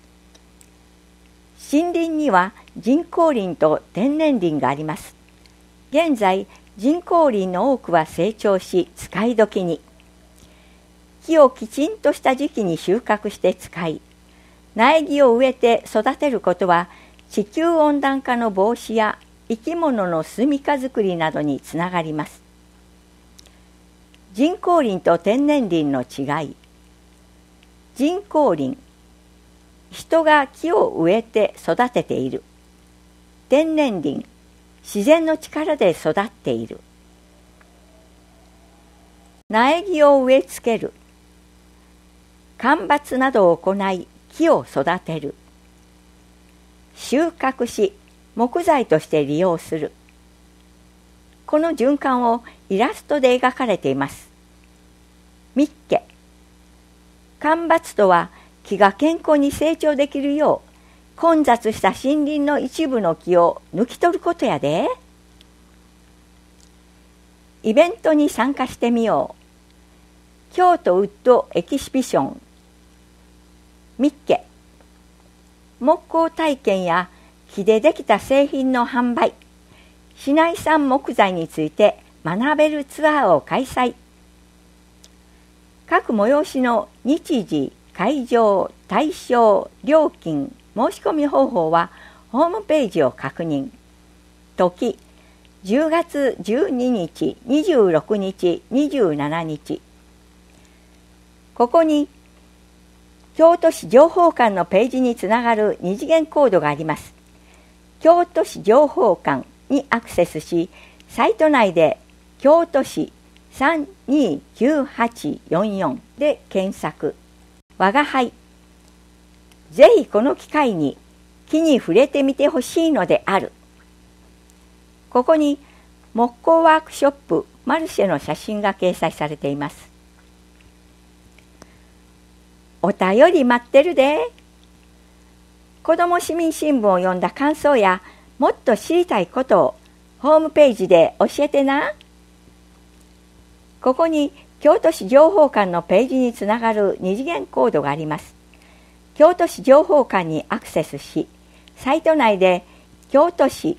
森林には人工林と天然林があります。現在、人工林の多くは成長し使い時に。木をきちんとした時期に収穫して使い、苗木を植えて育てることは地球温暖化の防止や生き物の住みかづくりなどにつながります。人工林と天然林の違い。人工林、人が木を植えて育てている。天然林、自然の力で育っている。苗木を植え付ける。間伐などを行い木を育てる。収穫し木材として利用する。この循環をイラストで描かれています。ミッケ。間伐とは木が健康に成長できるよう混雑した森林の一部の木を抜き取ることやで。イベントに参加してみよう。京都ウッドエキシビション。ミッケ。木工体験や木でできた製品の販売、市内産木材について学べるツアーを開催。各催しの日時、会場、対象、料金、申し込み方法はホームページを確認。時、10月12日、26日、27日。ここに京都市情報館のページにつながる二次元コードがあります。京都市情報館にアクセスし、サイト内で京都市329844で検索。我が輩。ぜひこの機会に木に触れてみてほしいのである。ここに木工ワークショップマルシェの写真が掲載されています。お便り待ってるで。子ども市民新聞を読んだ感想やもっと知りたいことをホームページで教えてな。ここに京都市情報館のページにつながる二次元コードがあります。京都市情報館にアクセスし、サイト内で京都市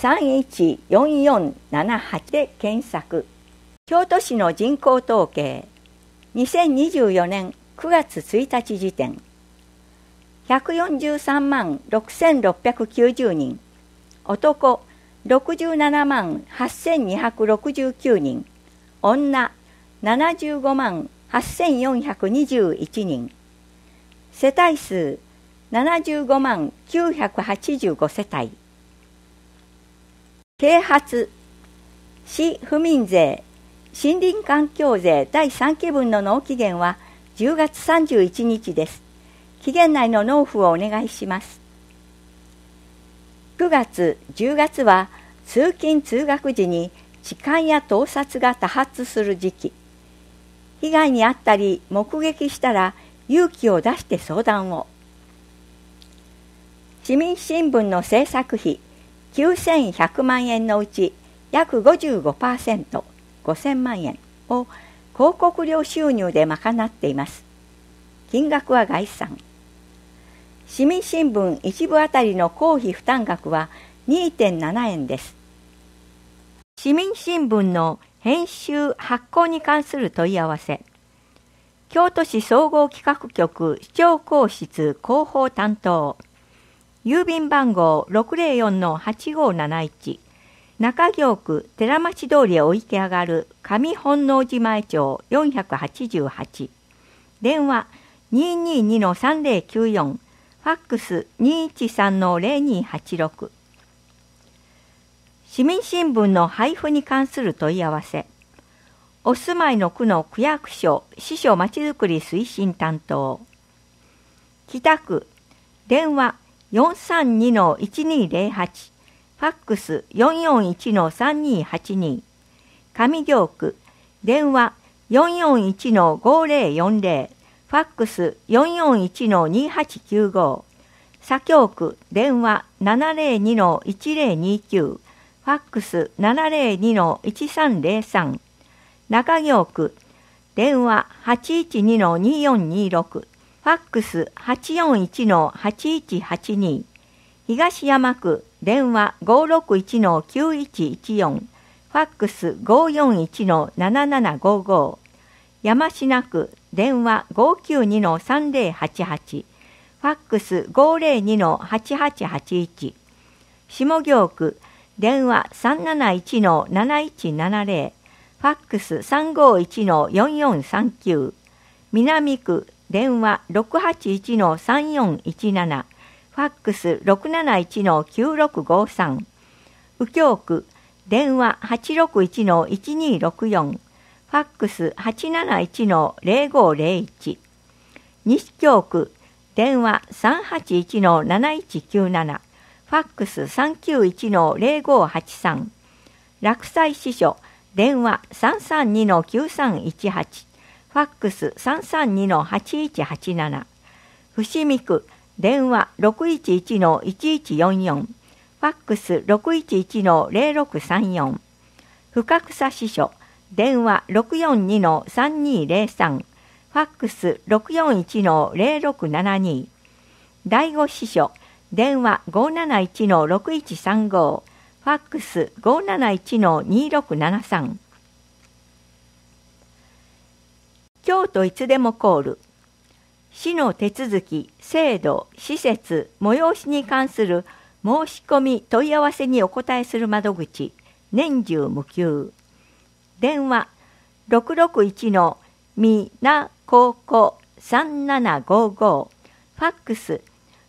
314478で検索。京都市の人口統計、2024年9月1日時点、143万6690人、男67万8269人、女75万8421人、世帯数75万985世帯。啓発、市府民税、森林環境税第3期分の納期限は10月31日です。期限内の納付をお願いします。9月、10月は通勤通学時に痴漢や盗撮が多発する時期。被害に遭ったり目撃したら勇気を出して相談を。市民新聞の制作費9100万円のうち約 55%、5000万円を広告料収入で賄っています。金額は概算。市民新聞一部あたりの公費負担額は 2.7 円です。市民新聞の編集発行に関する問い合わせ。京都市総合企画局市長公室広報担当。郵便番号 604-8571。中京区寺町通りへお行き上がる上本能寺前町488。電話 222-3094。ファックス 213-0286。市民新聞の配布に関する問い合わせ。お住まいの区の区役所支所まちづくり推進担当。北区電話 432-1208。ファックス 441-3282。上京区電話 441-5040。ファックス 441-2895。左京区電話 702-1029。ファックス 702-1303。中京区電話 812-2426。ファックス 841-8182。東山区電話 561-9114。ファックス 541-7755。山科区電話 592-3088。ファックス 502-8881。下京区電話 371-7170。ファックス 351-4439。南区電話 681-3417。ファックス 671-9653。右京区電話 861-1264。ファックス 871-0501。西京区電話 381-7197。ファックス 391-0583。洛西支所電話 332-9318。ファックス 332-8187。伏見区電話 611-1144。ファックス 611-0634。深草支所電話 642-3203。ファックス 641-0672。第五支所電話 571-6135。ファックス 571-2673。京都いつでもコール。市の手続き、制度、施設、催しに関する申し込み問い合わせにお答えする窓口、年中無休。電話 661-みなここ3755。ファックス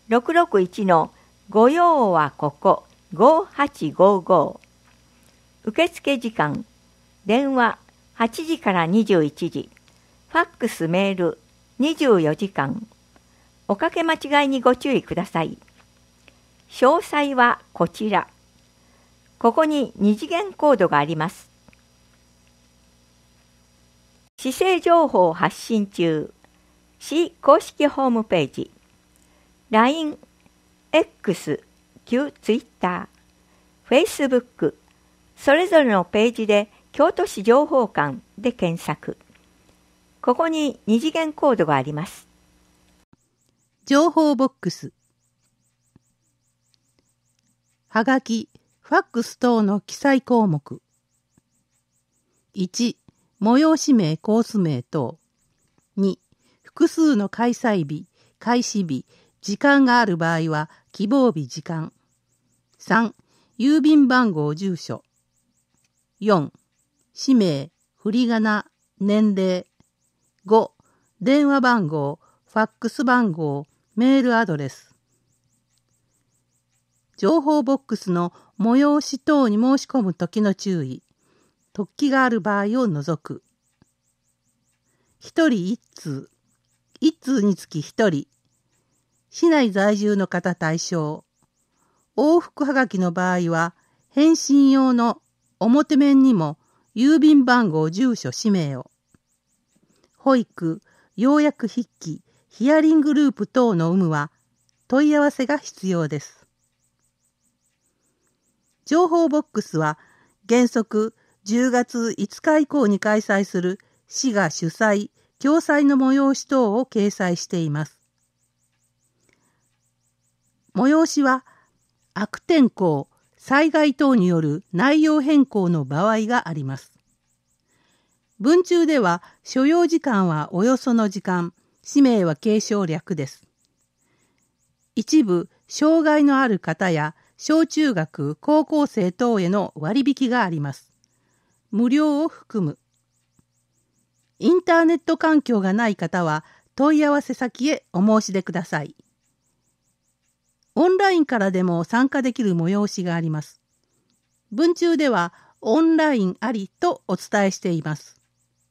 661-ご用はここ5855。受付時間電話8時から21時。ファックスメール24時間。おかけ間違いにご注意ください。詳細はこちら。ここに二次元コードがあります。市政情報発信中。市公式ホームページ。LINE、X、旧 Twitter、Facebook、それぞれのページで京都市情報館で検索。ここに二次元コードがあります。 情報ボックス。はがき、ファックス等の記載項目。1、催し名、コース名等。2、複数の開催日、開始日、時間がある場合は希望日時間。3、郵便番号住所。4、氏名、振り仮名、年齢。5、電話番号、ファックス番号、メールアドレス。情報ボックスの催し等に申し込むときの注意。突起がある場合を除く。一人一通。一通につき一人。市内在住の方対象。往復はがきの場合は、返信用の表面にも郵便番号、住所、氏名を。保育、要約筆記、ヒアリングループ等の有無は問い合わせが必要です。情報ボックスは原則10月5日以降に開催する市が主催、共催の催し等を掲載しています。催しは悪天候、災害等による内容変更の場合があります。文中では所要時間はおよその時間、氏名は継承略です。一部、障害のある方や小中学、高校生等への割引があります。無料を含む。インターネット環境がない方は問い合わせ先へお申し出ください。オンラインからでも参加できる催しがあります。文中ではオンラインありとお伝えしています。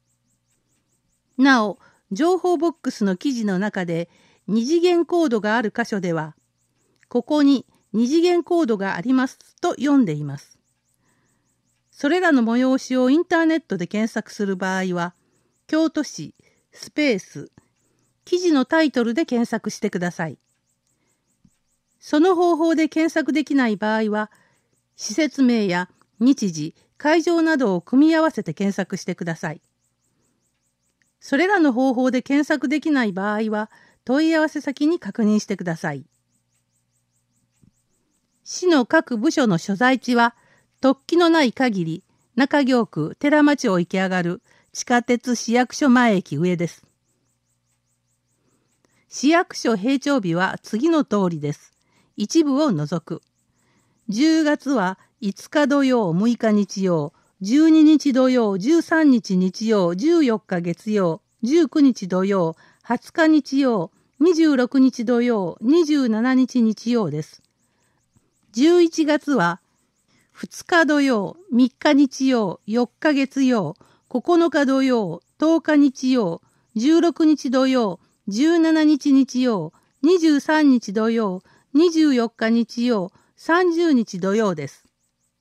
なお、情報ボックスの記事の中で二次元コードがある箇所では、ここに二次元コードがありますと読んでいます。それらの催しをインターネットで検索する場合は、京都市スペース記事のタイトルで検索してください。その方法で検索できない場合は、施設名や日時、会場などを組み合わせて検索してください。それらの方法で検索できない場合は、問い合わせ先に確認してください。市の各部署の所在地は、特記のない限り、中京区寺町を行き上がる地下鉄市役所前駅上です。市役所閉庁日は次の通りです。一部を除く。10月は5日土曜、6日日曜、12日土曜、13日日曜、14日月曜、19日土曜、20日日曜、26日土曜、27日日曜です。11月は2日土曜、3日日曜、4日月曜、9日土曜、10日日曜、16日土曜、17日日曜、23日土曜、24日日曜、30日土曜です。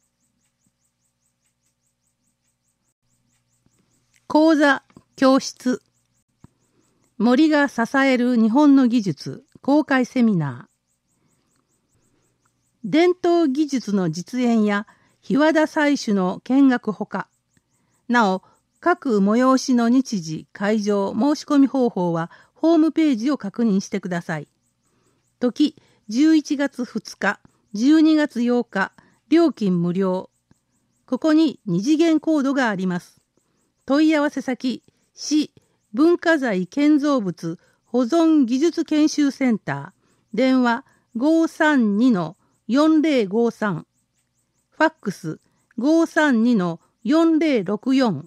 講座、教室。森が支える日本の技術、公開セミナー。伝統技術の実演や檜皮採取の見学ほか。なお、各催しの日時、会場、申し込み方法はホームページを確認してください。時、11月2日、12月8日、料金無料。ここに二次元コードがあります。問い合わせ先、市文化財建造物保存技術研修センター、電話 532-4053、ファックス 532-4064。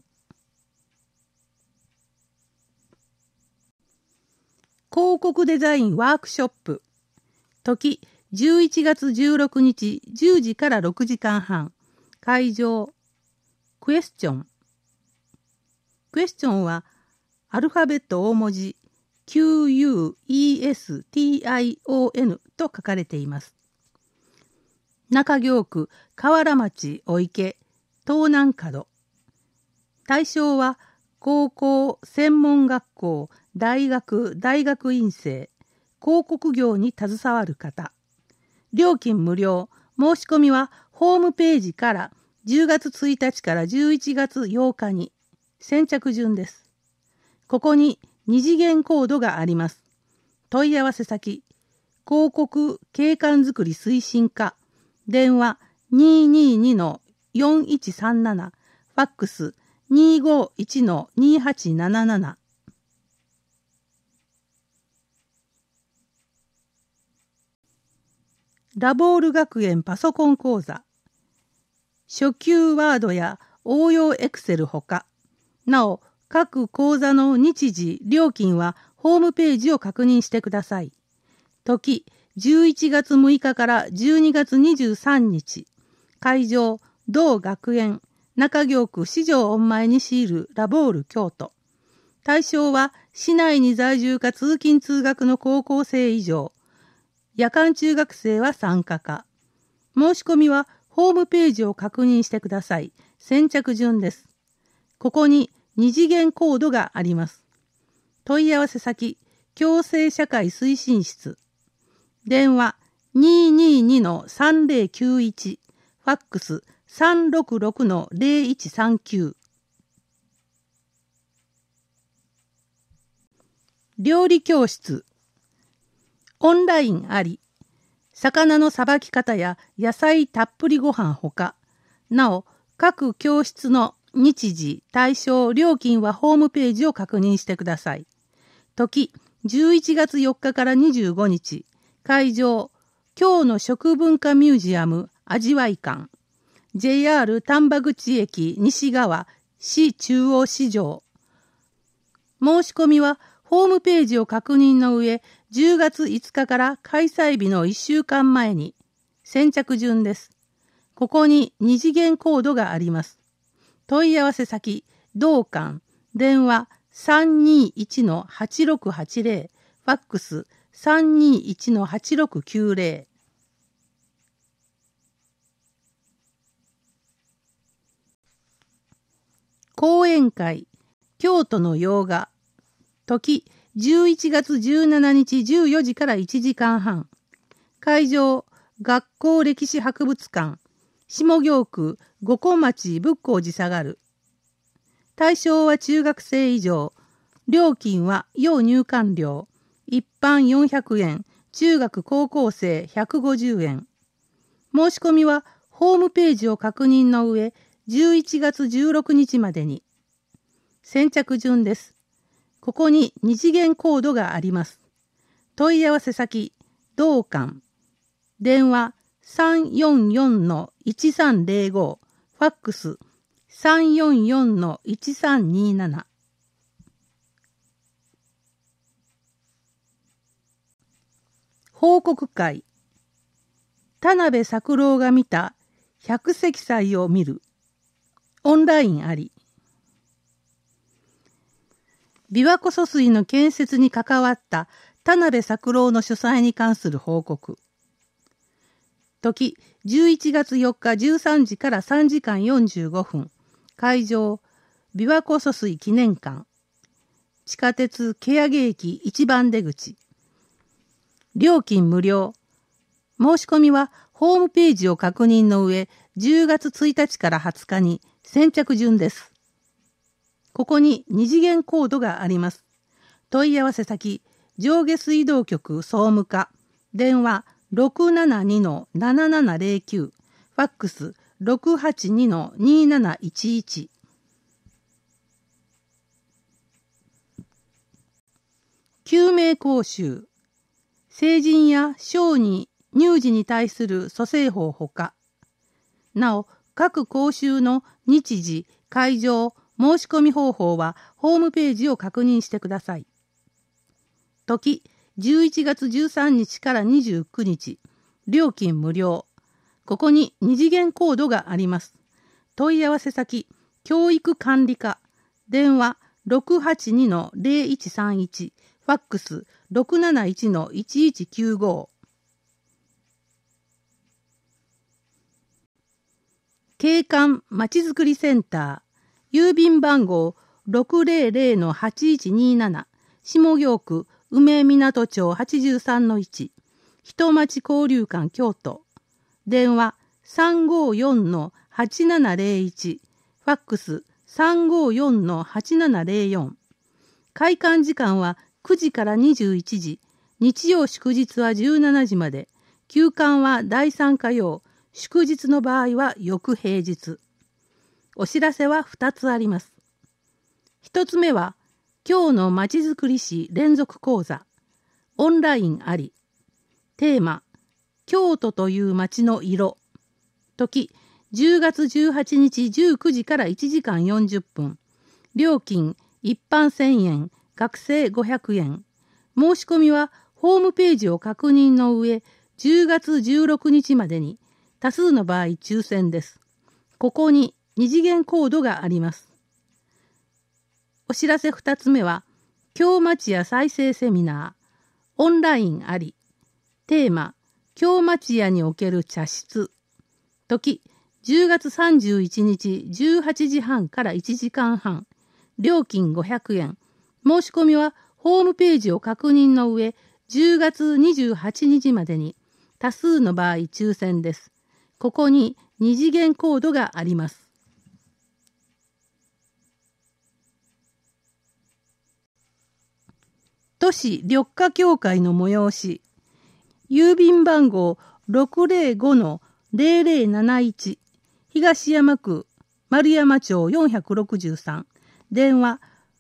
広告デザインワークショップ。時、11月16日10時から6時間半。会場、クエスチョン。クエスチョンは、アルファベット大文字、QUESTION と書かれています。中京区、河原町、お池、東南角。対象は、高校、専門学校、大学、大学院生、広告業に携わる方。料金無料。申し込みはホームページから10月1日から11月8日に。先着順です。ここに二次元コードがあります。問い合わせ先、広告景観づくり推進課、電話 222-4137、ファックス 251-2877。ラボール学園パソコン講座。初級ワードや応用エクセルほか。なお、各講座の日時、料金はホームページを確認してください。時、11月6日から12月23日。会場、同学園、中京区四条御前にシールラボール京都。対象は市内に在住か通勤通学の高校生以上。夜間中学生は参加か。申し込みはホームページを確認してください。 先着順です。ここに2次元コードがあります。問い合わせ先、共生社会推進室。電話 222-3091。ファックス 366-0139。料理教室。オンラインあり。魚のさばき方や野菜たっぷりご飯ほか。なお、各教室の日時、対象、料金はホームページを確認してください。時、11月4日から25日。会場、京の食文化ミュージアム味わい館。JR 丹波口駅西側市中央市場。申し込みはホームページを確認の上、10月5日から開催日の1週間前に。先着順です。ここに2次元コードがあります。問い合わせ先、同館、電話 321-8680、ファックス 321-8690。講演会、京都の洋画。時、11月17日14時から1時間半。会場、学校歴史博物館。下京区五湖町仏光寺下がる。対象は中学生以上。料金は要入館料。一般400円。中学高校生150円。申し込みはホームページを確認の上、11月16日までに。先着順です。ここに2次元コードがあります。問い合わせ先、同館。電話344-1305、ファックス 344-1327。報告会。田辺作郎が見た百積載を見る。オンラインあり。琵琶湖疏水の建設に関わった田辺作郎の書斎に関する報告。時、11月4日13時から3時間45分。会場、琵琶湖疏水記念館。地下鉄欅駅1番出口。料金無料。申し込みはホームページを確認の上、10月1日から20日に先着順です。ここに2次元コードがあります。問い合わせ先、上下水道局総務課。電話672-7709。ファックス 682-2711。救命講習。成人や小児、乳児に対する蘇生法ほか。なお、各講習の日時、会場、申し込み方法はホームページを確認してください。時、11月13日から29日。料金無料。ここに2次元コードがあります。問い合わせ先、教育管理課。電話 682-0131。ファックス 671-1195。景観まちづくりセンター。郵便番号 600-8127。下京区梅港町 83-1。人町交流館京都。電話 354-8701。ファックス 354-8704。開館時間は9時から21時。日曜祝日は17時まで。休館は第3火曜。祝日の場合は翌平日。お知らせは2つあります。1つ目は、今日のまちづくり史連続講座。オンラインあり。テーマ、京都という街の色。時、10月18日19時から1時間40分。料金、一般1000円、学生500円。申し込みは、ホームページを確認の上、10月16日までに、多数の場合抽選です。ここに2次元コードがあります。お知らせ2つ目は、京町屋再生セミナー。オンラインあり。テーマ、京町屋における茶室。時、 10月31日18時半から1時間半、料金500円。申し込みはホームページを確認の上、10月28日までに、多数の場合抽選です。ここに二次元コードがあります。都市緑化協会の催し、郵便番号 605-0071、東山区丸山町463、電話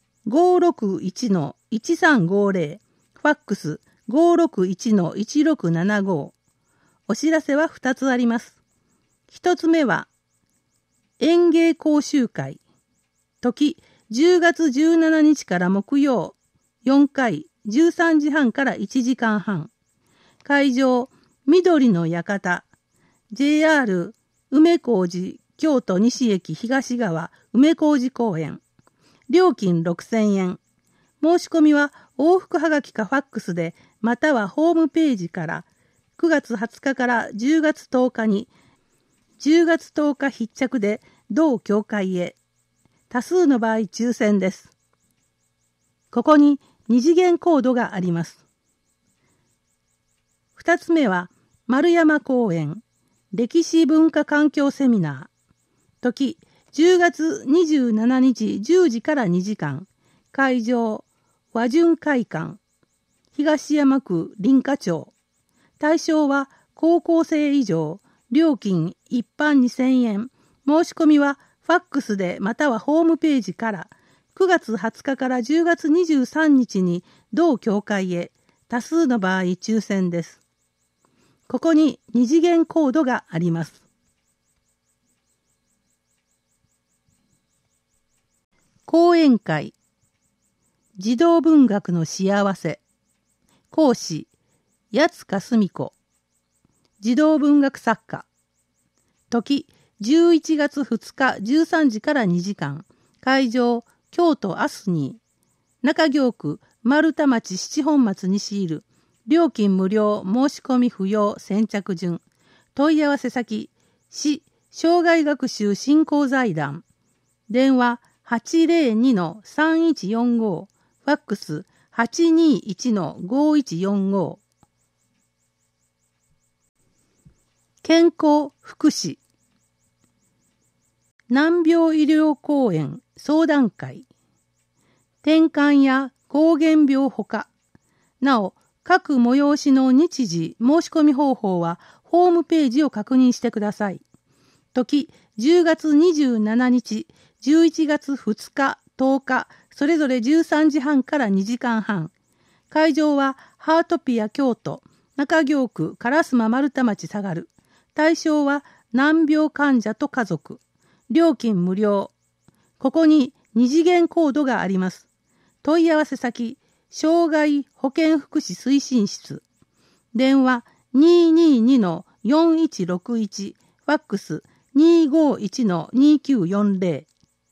561-1350、ファックス 561-1675。お知らせは2つあります。1つ目は、園芸講習会。時、10月17日から木曜、4回、13時半から1時間半。会場、緑の館。JR 梅小路京都西駅東側梅小路公園。料金6000円。申し込みは往復はがきかファックスで、またはホームページから9月20日から10月10日に、10月10日必着で同教会へ。多数の場合抽選です。ここに二次元コードがあります。2つ目は丸山公園歴史文化環境セミナー。時10月27日10時から2時間。会場和順会館東山区林家町。対象は高校生以上。料金一般2000円。申し込みはファックスでまたはホームページから9月20日から10月23日に同教会へ。多数の場合抽選です。ここに二次元コードがあります。講演会児童文学の幸せ。講師八塚澄子。児童文学作家。時11月2日13時から2時間。会場京都アスニー。中京区丸太町七本松西いる。料金無料、申し込み不要、先着順。問い合わせ先市障害学習振興財団。電話 802-3145。ファックス 821-5145。健康福祉難病医療講演相談会。転換や膠原病ほか。なお、各催しの日時申し込み方法はホームページを確認してください。時10月27日、11月2日、10日、それぞれ13時半から2時間半。会場はハートピア京都、中京区烏丸丸太町下がる。対象は難病患者と家族。料金無料。ここに二次元コードがあります。問い合わせ先、障害保健福祉推進室。電話 222-4161。ファックス 251-2940。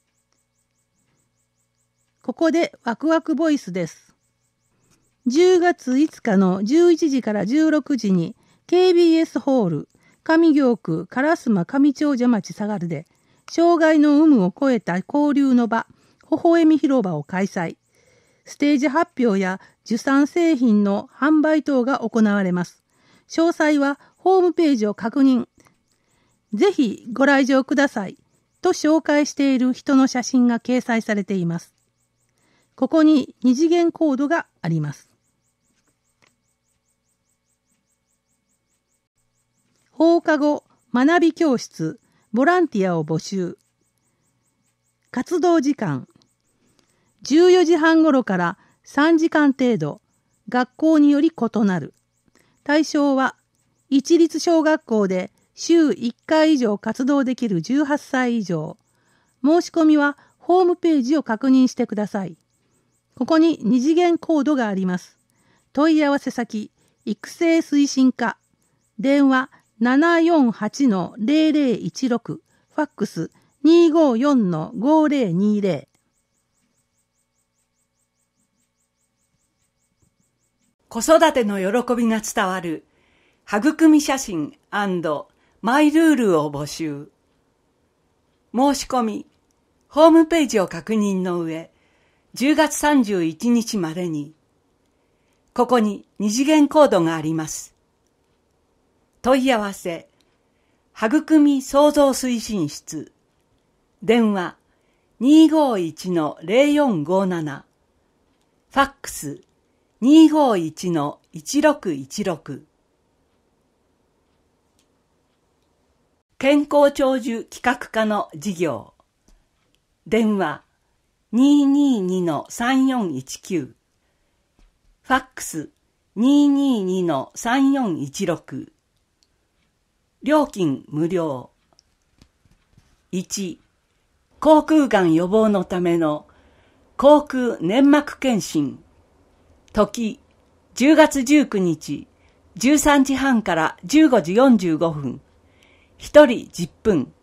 ここでワクワクボイスです。10月5日の11時から16時に KBS ホール上京区烏丸上長者町下がるで障害の有無を超えた交流の場微笑み広場を開催。ステージ発表や受産製品の販売等が行われます。詳細はホームページを確認。ぜひご来場くださいと紹介している人の写真が掲載されています。ここに二次元コードがあります。放課後学び教室ボランティアを募集。活動時間14時半頃から3時間程度。学校により異なる。対象は一律小学校で週1回以上活動できる18歳以上。申し込みはホームページを確認してください。ここに二次元コードがあります。問い合わせ先、育成推進課。電話 748-0016。ファックス 254-5020。 子育ての喜びが伝わる育み写真&マイルールを募集。 申し込み、ホームページを確認の上、10月31日までに、ここに二次元コードがあります。問い合わせ、育み創造推進室、電話 251-0457、ファックス 251-1616。健康長寿企画課の事業、電話 222-3419、ファックス 222-3416。料金無料。1、口腔がん予防のための口腔粘膜検診。時、10月19日、13時半から15時45分。1人10分。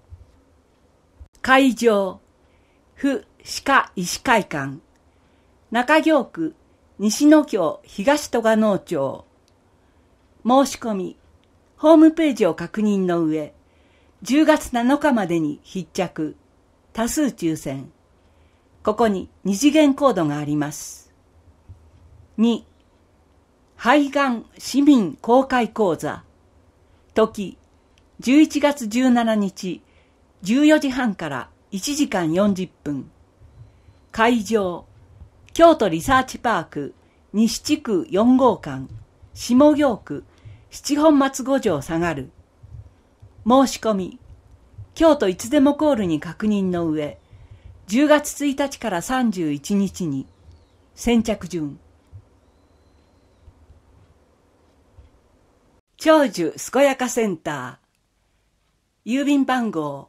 会場、府歯科医師会館、中京区西野京東戸賀能町。申し込み、ホームページを確認の上、10月7日までに必着、多数抽選。ここに二次元コードがあります。2、肺がん市民公開講座。時、11月17日、14時半から1時間40分。会場、京都リサーチパーク西地区4号館、下京区七本松5条下がる。申し込み、京都いつでもコールに確認の上、10月1日から31日に、先着順。長寿健やかセンター、郵便番号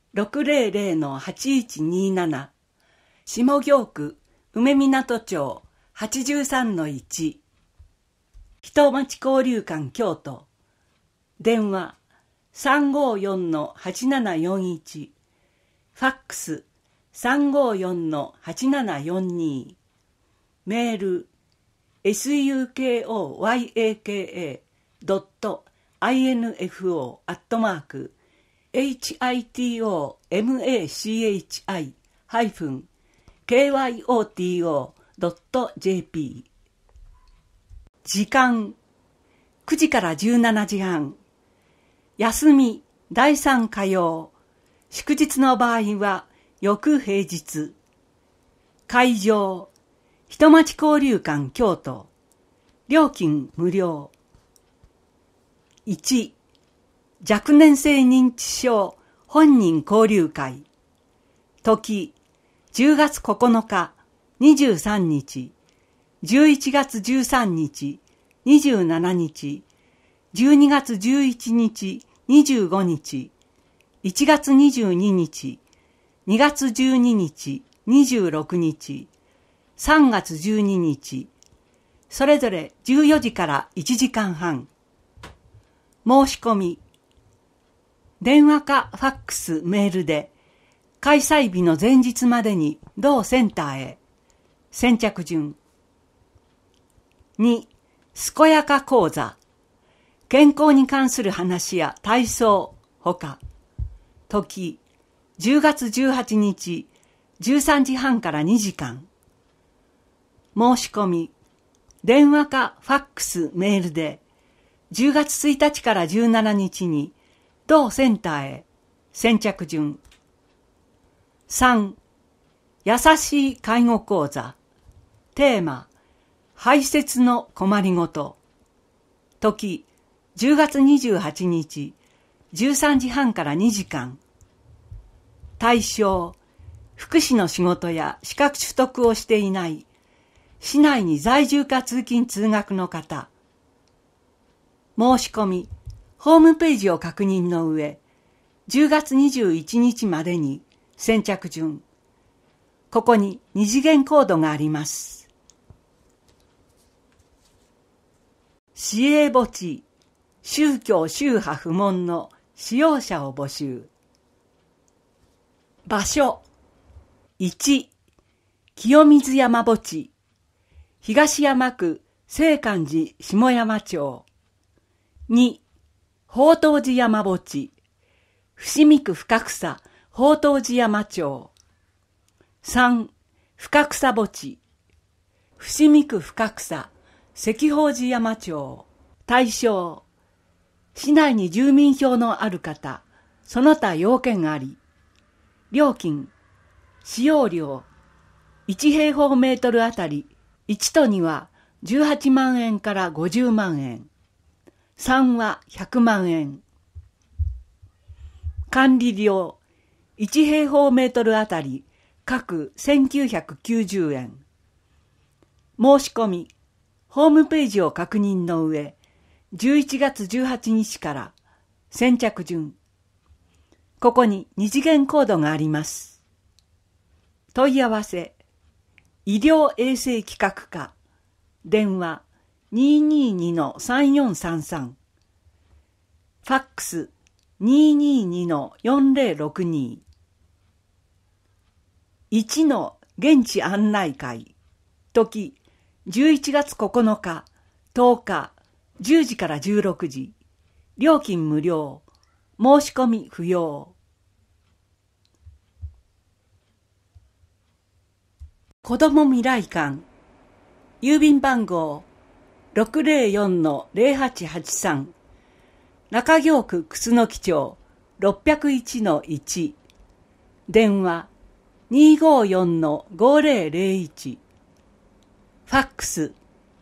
600-8127、下京区梅港町 83-1、人町交流館京都、電話 354-8741、ファックス 354-8742、メール sukoyinfo@machi-kyoto.jp。 時間9時から17時半。休み第3火曜。祝日の場合は翌平日。会場人町交流館京都。料金無料。1、若年性認知症本人交流会。時、10月9日、23日、11月13日、27日、12月11日、25日、1月22日、2月12日、26日、3月12日、それぞれ14時から1時間半。申し込み、電話かファックス、メールで、開催日の前日までに同センターへ。先着順。2、健やか講座。健康に関する話や体操、ほか。時、10月18日、13時半から2時間。申し込み、電話かファックス、メールで、10月1日から17日に、同センターへ。先着順。3、優しい介護講座。テーマ、排泄の困りごと。時、10月28日、13時半から2時間。対象、福祉の仕事や資格取得をしていない、市内に在住か通勤通学の方。申し込み、ホームページを確認の上、10月21日までに先着順。ここに二次元コードがあります。市営墓地、宗教宗派不問の使用者を募集。場所、1、清水山墓地、東山区清観寺下山町。2、宝当寺山墓地、伏見区深草宝当寺山町。3、深草墓地。伏見区深草、石宝寺山町。対象、市内に住民票のある方、その他要件あり。料金、使用料、1平方メートルあたり、1と2は18万円から50万円。3は100万円。管理料、1平方メートルあたり、各1990円。申し込み、ホームページを確認の上、11月18日から先着順。ここに2次元コードがあります。問い合わせ、医療衛生企画課、電話 222-3433、ファックス 222-4062、1の現地案内会、時11月9日、10日、10時から16時、料金無料、申し込み不要。子ども未来館、郵便番号 604-0883、中京区楠木町 601-1、電話 254-5001、ファックス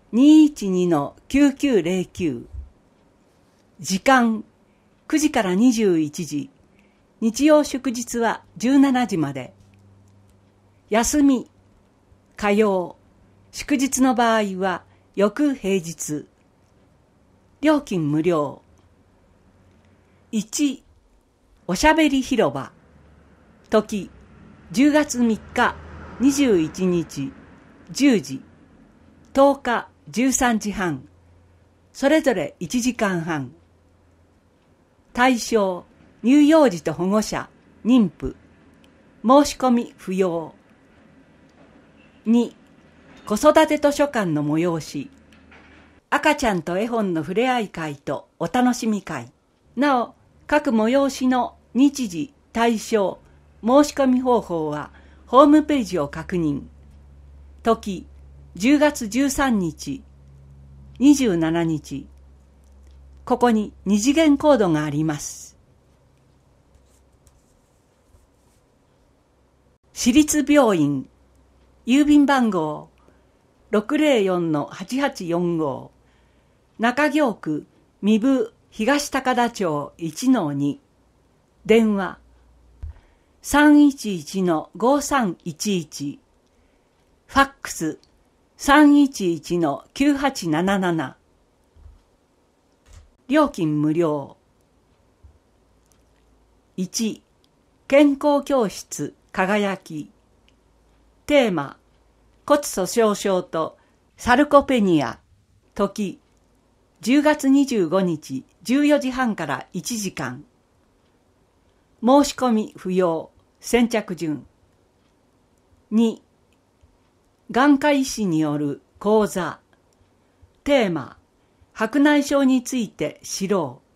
212-9909、時間9時から21時、日曜祝日は17時まで。休み、火曜、祝日の場合は翌平日。料金無料。1、おしゃべり広場。時、10月3日、21日、10時、10日、13時半。それぞれ1時間半。対象、乳幼児と保護者、妊婦。申し込み不要。2、子育て図書館の催し。赤ちゃんと絵本の触れ合い会とお楽しみ会。なお、各催しの日時、対象、申し込み方法はホームページを確認。時、10月13日、27日。ここに2次元コードがあります。市立病院、郵便番号 604-8845、中京区三部東高田町 1-2、電話 311-5311、ファックス 311-9877、料金無料。1、健康教室輝き。テーマ、骨粗鬆症とサルコペニア。時、10月25日14時半から1時間。申し込み不要、先着順。2、眼科医師による講座。テーマ、白内障について知ろう。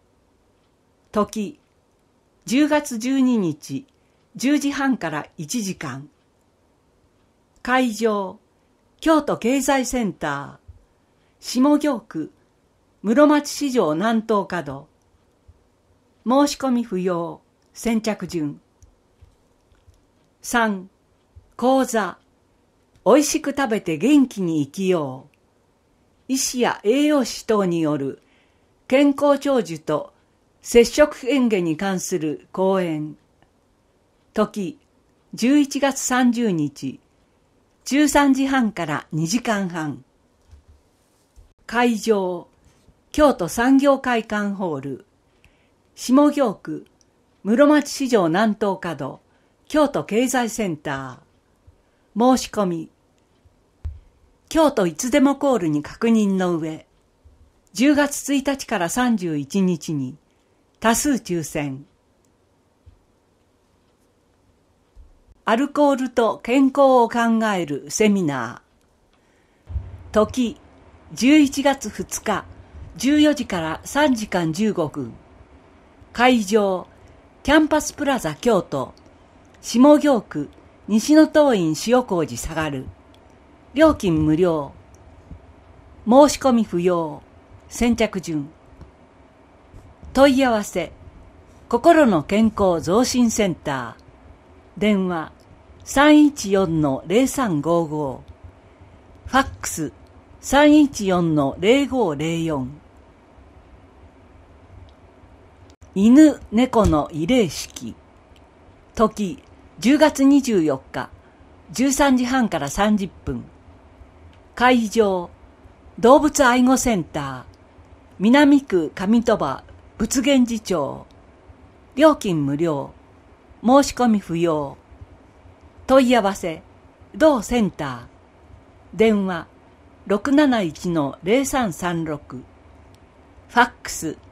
時、10月12日10時半から1時間。会場、京都経済センター、下京区、室町市場南東角。申し込み不要、先着順。3、講座、おいしく食べて元気に生きよう。医師や栄養士等による健康長寿と摂食嚥下に関する講演。時、11月30日、13時半から2時間半。会場、京都産業会館ホール、下京区、室町市場南東角、京都経済センター。申し込み、京都いつでもコールに確認の上、10月1日から31日に多数抽選。アルコールと健康を考えるセミナー。時、11月2日、14時から3時間15分。会場、 キャンパスプラザ京都、下京区西野東院塩麹下がる。料金無料。申し込み不要。先着順。問い合わせ。心の健康増進センター。電話 314-0355。ファックス 314-0504。犬猫の慰霊式。時10月24日13時半から30分。会場動物愛護センター南区上鳥羽仏源寺町。料金無料。申し込み不要。問い合わせ同センター。電話 671-0336。ファックス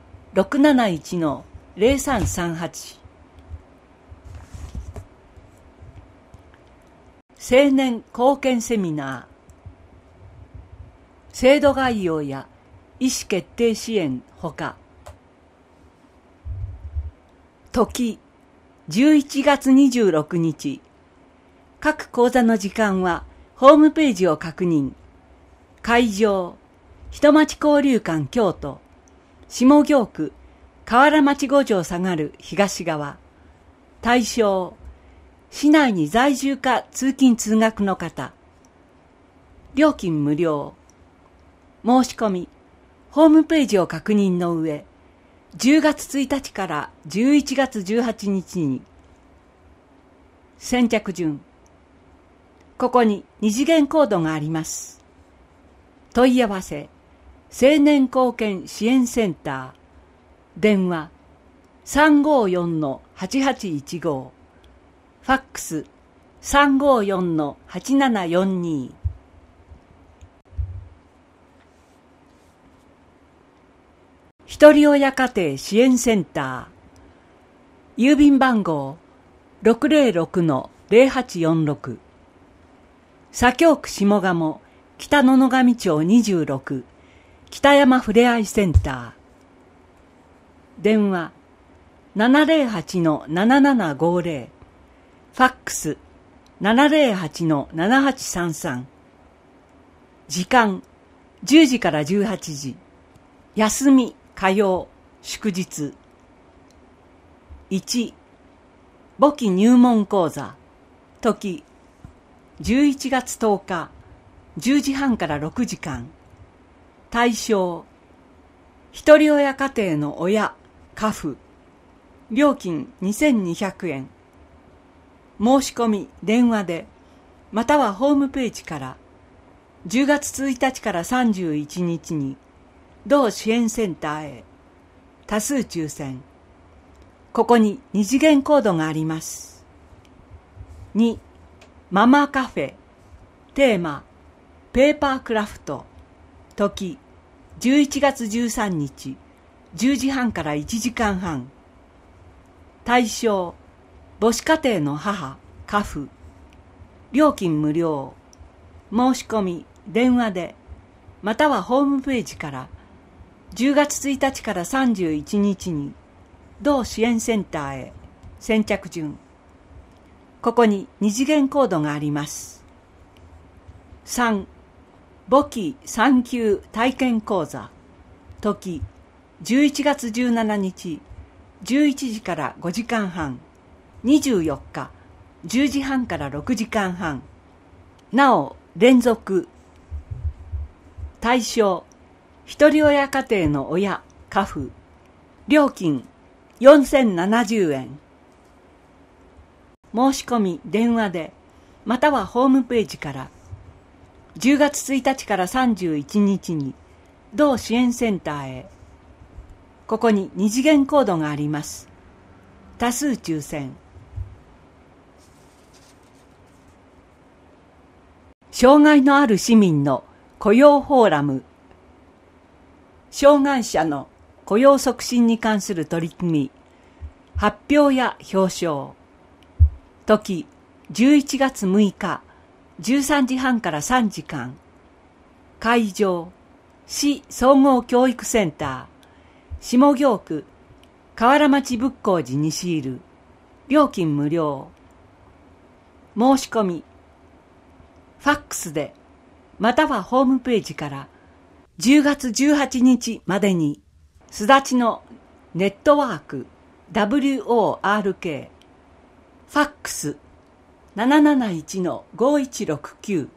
671-0338。青年貢献セミナー。制度概要や意思決定支援ほか。時11月26日。各講座の時間はホームページを確認。会場人町交流館京都下京区河原町5条下がる東側。対象市内に在住か通勤通学の方。料金無料。申し込みホームページを確認の上、10月1日から11月18日に。先着順。ここに二次元コードがあります。問い合わせ青年貢献支援センター。電話 354-8815。ファックス 354-8742。ひとり親家庭支援センター。郵便番号 606-0846。左京区下鴨北野々上町26北山ふれあいセンター。電話 708-7750。ファックス 708-7833。時間10時から18時。休み火曜祝日。1簿記入門講座。時11月10日10時半から6時間。対象ひとり親家庭の親家父。料金2200円。申し込み電話でまたはホームページから。10月1日から31日に同支援センターへ。多数抽選。ここに二次元コードがあります。2ママカフェ。テーマペーパークラフト。時11月13日10時半から1時間半。対象母子家庭の母家父。料金無料。申し込み電話でまたはホームページから。10月1日から31日に同支援センターへ。先着順。ここに二次元コードがあります。3簿記3級体験講座。時11月17日11時から5時間半。24日10時半から6時間半。なお連続。対象ひとり親家庭の親家父。料金4070円。申し込み電話でまたはホームページから。10月1日から31日に同支援センターへ。ここに二次元コードがあります。多数抽選。障害のある市民の雇用フォーラム。障害者の雇用促進に関する取り組み、発表や表彰。時11月6日13時半から3時間。会場市総合教育センター下京区河原町仏光寺西入る。料金無料。申し込み。ファックスで、またはホームページから10月18日までに、すだちのネットワーク WORK、ファックス 771-5169。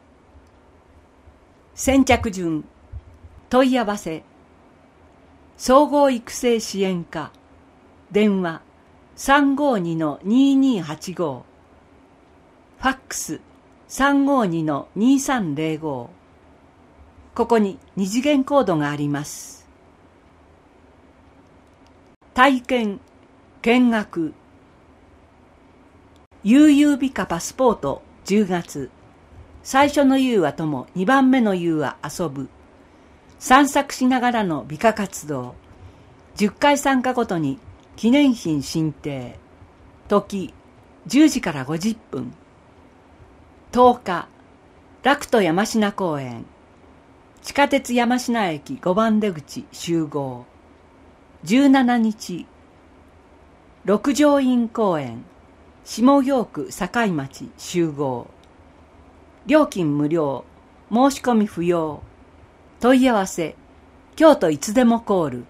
先着順、問い合わせ、総合育成支援課、電話 352-2285、ファックス 352-2305。ここに二次元コードがあります。体験、見学、悠々美化パスポート10月。最初の優は友、2番目の優は遊ぶ。散策しながらの美化活動。10回参加ごとに記念品進呈。時、10時から50分。10日、楽都山科公園。地下鉄山科駅5番出口集合。17日、六条院公園。下京区境町集合。料金無料。申し込み不要。問い合わせ。京都いつでもコール。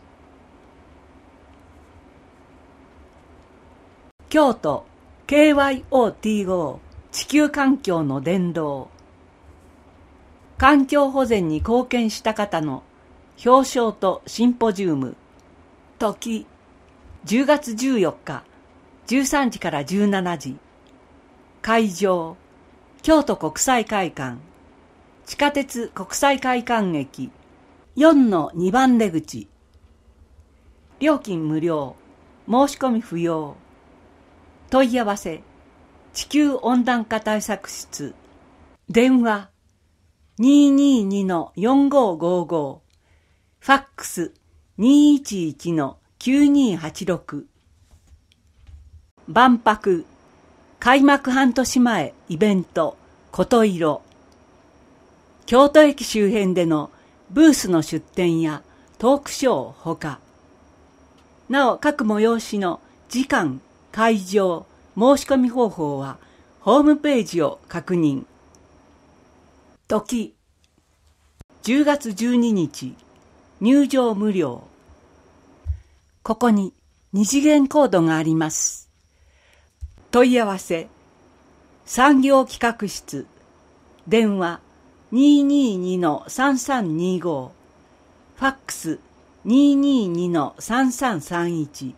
京都 KYOTO 地球環境の伝道。環境保全に貢献した方の表彰とシンポジウム。時、10月14日、13時から17時。会場、京都国際会館。地下鉄国際会館駅 4-2 番出口。料金無料。申し込み不要。問い合わせ、地球温暖化対策室。電話、222-4555。ファックス、211-9286。万博、開幕半年前イベント、琴色。京都駅周辺でのブースの出展やトークショーほか、なお各催しの時間、会場、申し込み方法はホームページを確認。時、10月12日、入場無料。ここに二次元コードがあります。問い合わせ、産業企画室、電話222-3325、ファックス222-3331。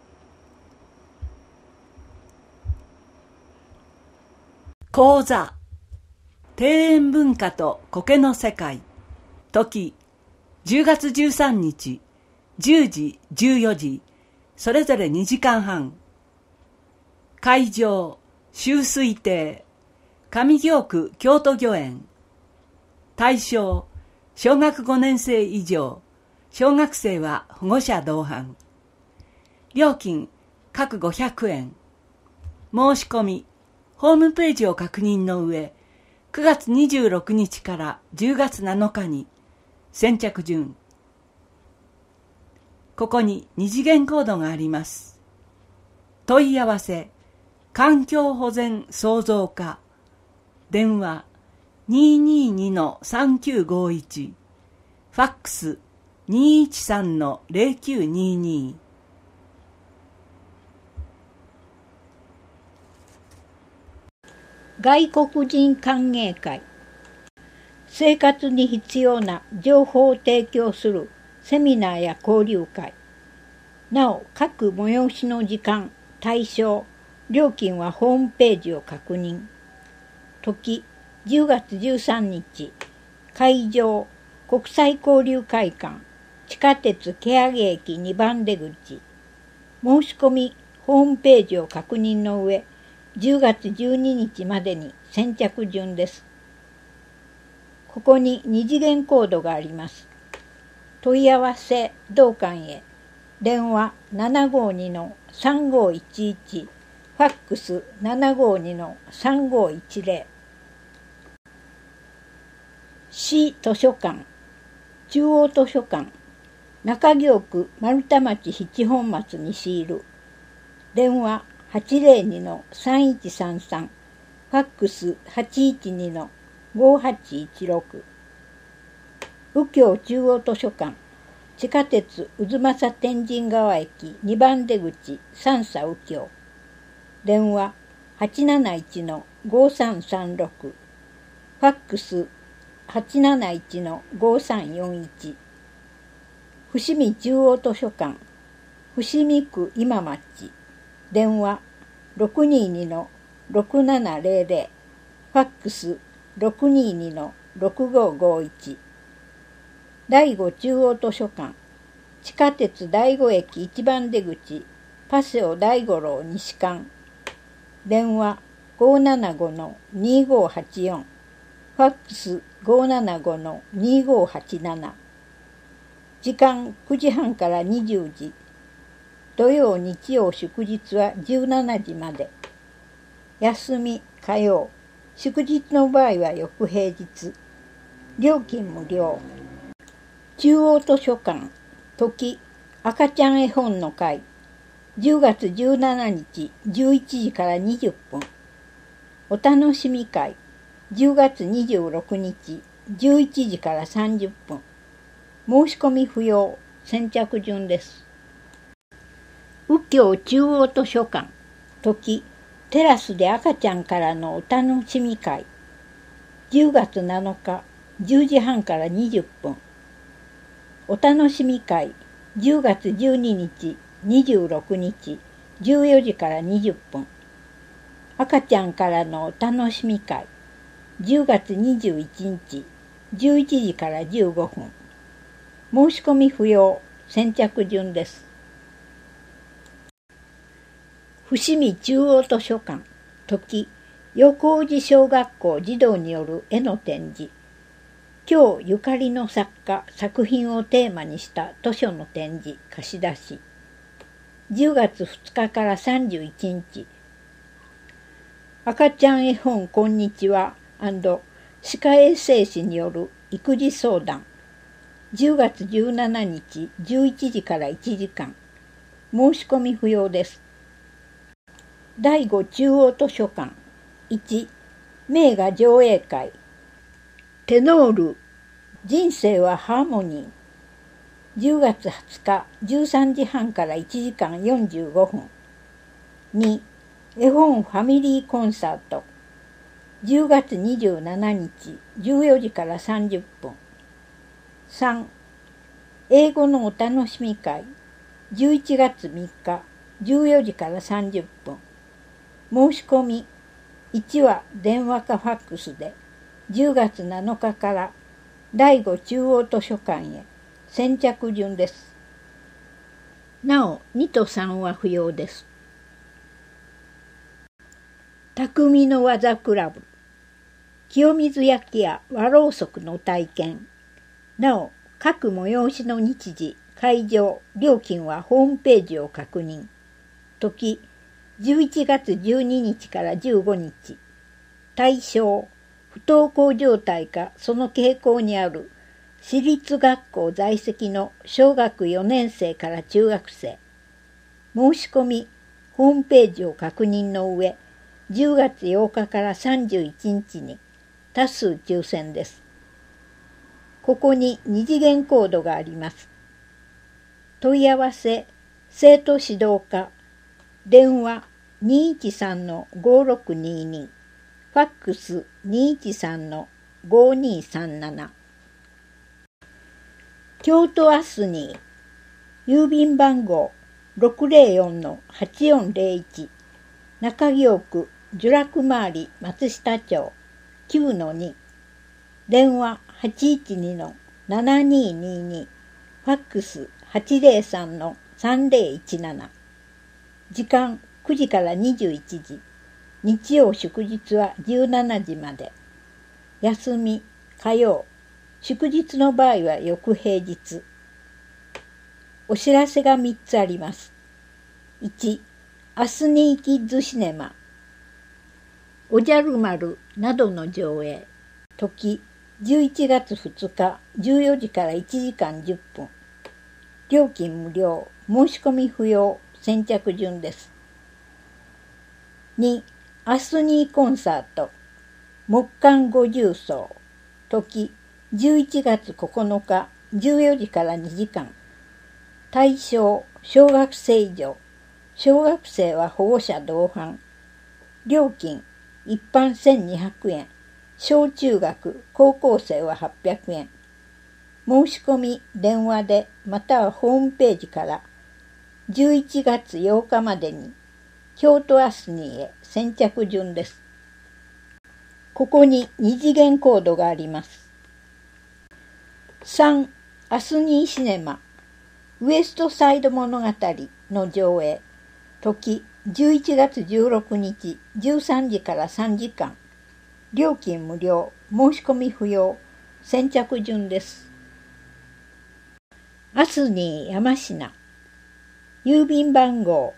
講座、庭園文化と苔の世界。時、10月13日、10時、14時、それぞれ2時間半。会場、秋水亭、上京区京都御苑。対象、小学5年生以上、小学生は保護者同伴。料金、各500円。申し込み、ホームページを確認の上、9月26日から10月7日に、先着順。ここに二次元コードがあります。問い合わせ、環境保全創造課。電話、222-3951。ファックス、213-0922。 外国人歓迎会。生活に必要な情報を提供するセミナーや交流会。なお、各催しの時間、対象、料金はホームページを確認。時、10月13日。会場、国際交流会館。地下鉄蹴上駅2番出口。申し込み、ホームページを確認の上、10月12日までに先着順です。ここに二次元コードがあります。問い合わせ、同館へ。電話 752-3511。ファックス 752-3510。市図書館、中央図書館、 中京区丸太町七本松西いる。電話 802-3133。ファックス 812-5816。右京中央図書館。地下鉄渦政天神川駅2番出口三佐右京。電話 871-5336。ファックス 871-5341。伏見中央図書館。伏見区今町。電話 622-6700。ファックス 622-6551。第五中央図書館。地下鉄第五駅一番出口パセオ第五郎西館。電話 575-2584。ファックス 575-2587。時間9時半から20時。土曜日曜祝日は17時まで。休み火曜。祝日の場合は翌平日。料金無料。中央図書館。時赤ちゃん絵本の会。10月17日11時から20分。お楽しみ会。10月26日11時から30分。申し込み不要。先着順です。右京中央図書館。時テラスで赤ちゃんからのお楽しみ会。10月7日10時半から20分。お楽しみ会。10月12日26日14時から20分。赤ちゃんからのお楽しみ会。10月21日11時から15分。申し込み不要。先着順です。伏見中央図書館。時横小路小学校児童による絵の展示。今日ゆかりの作家作品をテーマにした図書の展示貸し出し。10月2日から31日。赤ちゃん絵本こんにちは&歯科衛生士による育児相談。10月17日11時から1時間。申し込み不要です。第五中央図書館。1、名画上映会。テノール、人生はハーモニー。10月20日13時半から1時間45分。2、絵本ファミリーコンサート。10月27日14時から30分。3、英語のお楽しみ会。11月3日14時から30分。申し込み。1は電話かファックスで10月7日から第五中央図書館へ。先着順です。なお2と3は不要です。匠の技クラブ。清水焼きや和ろうそくの体験。なお各催しの日時、会場、料金はホームページを確認。時11月12日から15日。対象、不登校状態かその傾向にある私立学校在籍の小学4年生から中学生。申し込み、ホームページを確認の上、10月8日から31日に多数抽選です。ここに2次元コードがあります。問い合わせ、生徒指導課。電話 213-5622。ファックス 213-5237。京都アスニー。郵便番号 604-8401。中京区聚楽回り松下町 9-2。電話 812-7222。ファックス 803-3017。時間9時から21時。日曜祝日は17時まで。休み火曜。祝日の場合は翌平日。お知らせが3つあります。1、アスニーキッズシネマ。おじゃる丸などの上映。時11月2日14時から1時間10分。 料金無料、申し込み不要、先着順です。2、アスニーコンサート、木管50奏、時11月9日14時から2時間。対象、小学生以上。小学生は保護者同伴。料金、一般1200円。小中学、高校生は800円。申し込み、電話で、またはホームページから11月8日までに京都アスニーへ先着順です。ここに二次元コードがあります。3、アスニーシネマウエストサイド物語の上映。時11月16日13時から3時間。料金無料、申し込み不要、先着順です。アスニー山科、郵便番号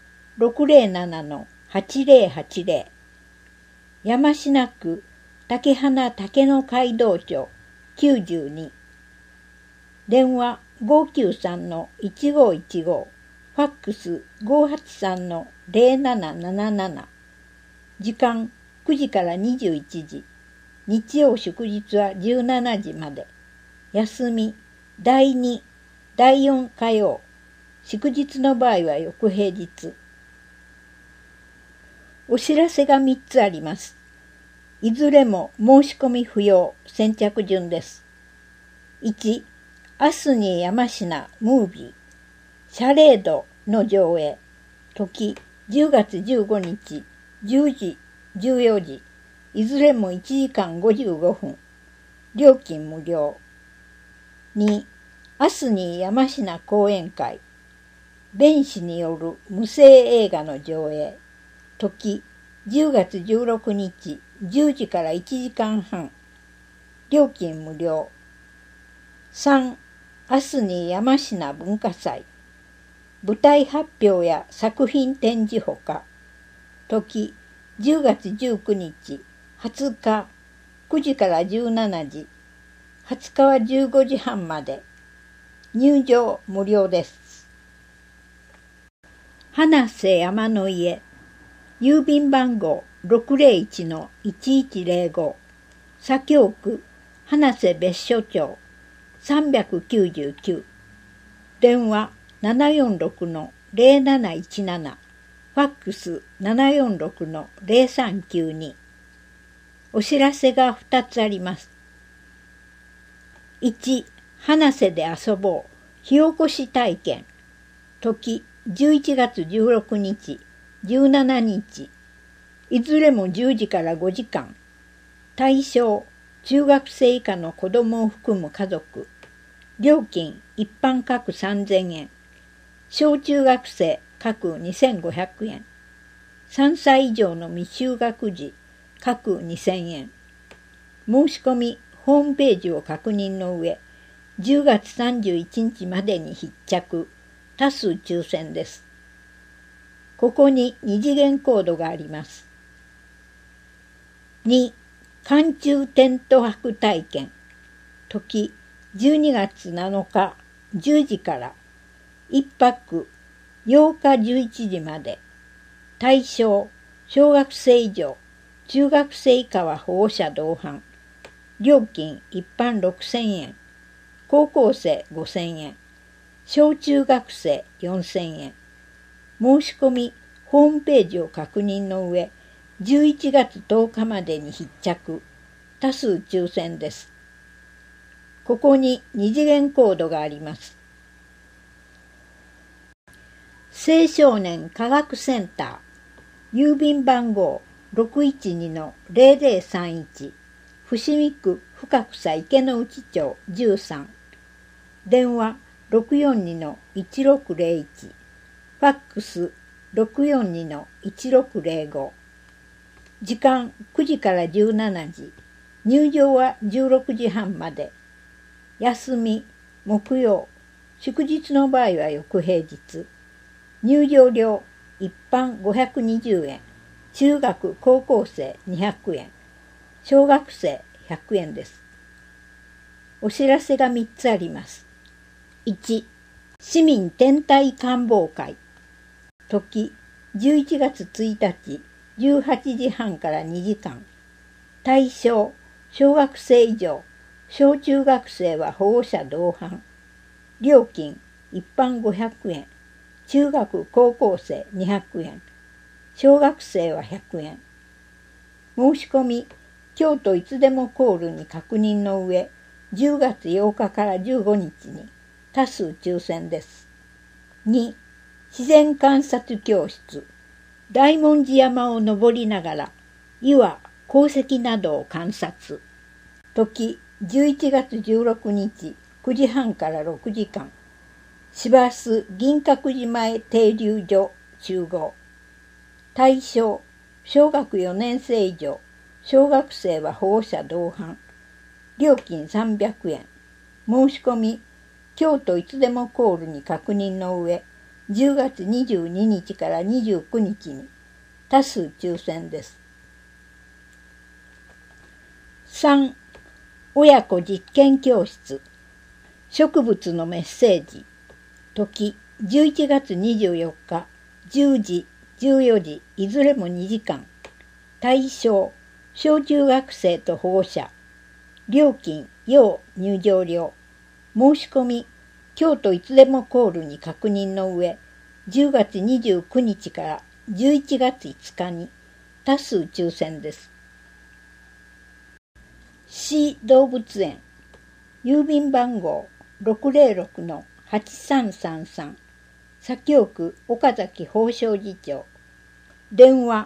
607-8080、山科区竹花竹野街道町92、電話 593-1515、ファックス 583-0777、時間9時から21時、日曜祝日は17時まで、休み、第2、第4火曜、祝日の場合は翌平日。お知らせが3つあります。いずれも申し込み不要、先着順です。1、アスニー山科ムービー、シャレードの上映。時10月15日、10時、14時、いずれも1時間55分。料金無料。2、アスニー山科講演会。弁士による無声映画の上映。時10月16日、10時から1時間半。料金無料。3、アスニー山科文化祭。舞台発表や作品展示ほか。時10月19日、20日、9時から17時、20日は15時半まで。入場無料です。花瀬山の家、郵便番号 601-1105、左京区花瀬別所町399、電話746-0717、ファックス 746-0392。お知らせが2つあります。1、花瀬で遊ぼう火起こし体験。時11月16日、17日。いずれも10時から5時間。対象、中学生以下の子供を含む家族。料金、一般各3000円。小中学生各2500円。3歳以上の未就学児各2000円。申し込み、ホームページを確認の上、10月31日までに必着、多数抽選です。ここに二次元コードがあります。2、寒中テント泊体験。時、12月7日、10時から、1泊8日11時まで。対象、小学生以上、中学生以下は保護者同伴。料金一般6000円。高校生5000円。小中学生4000円。申し込み、ホームページを確認の上、11月10日までに必着。多数抽選です。ここに二次元コードがあります。青少年科学センター、郵便番号 612-0031、伏見区深草池之内町13、電話 642-1601、ファックス 642-1605、時間9時から17時、入場は16時半まで。休み、木曜、祝日の場合は翌平日。入場料、一般520円、中学高校生200円、小学生100円です。お知らせが3つあります。1、 市民天体観望会。時11月1日18時半から2時間。対象小学生以上、小中学生は保護者同伴。料金一般500円、中学高校生200円、小学生は100円。申し込み京都いつでもコールに確認の上、10月8日から15日に多数抽選です。2. 自然観察教室。大文字山を登りながら岩、鉱石などを観察。時11月16日9時半から6時間。市バス銀閣寺前停留所集合。対象小学4年生以上、小学生は保護者同伴。料金300円。申し込み京都いつでもコールに確認の上、10月22日から29日に多数抽選です。3. 親子実験教室。植物のメッセージ。時11月24日10時、14時、いずれも2時間。対象小中学生と保護者。料金要入場料。申し込み京都いつでもコールに確認の上、10月29日から11月5日に多数抽選です。市動物園。郵便番号 606-8333 左京区岡崎宝生寺町。電話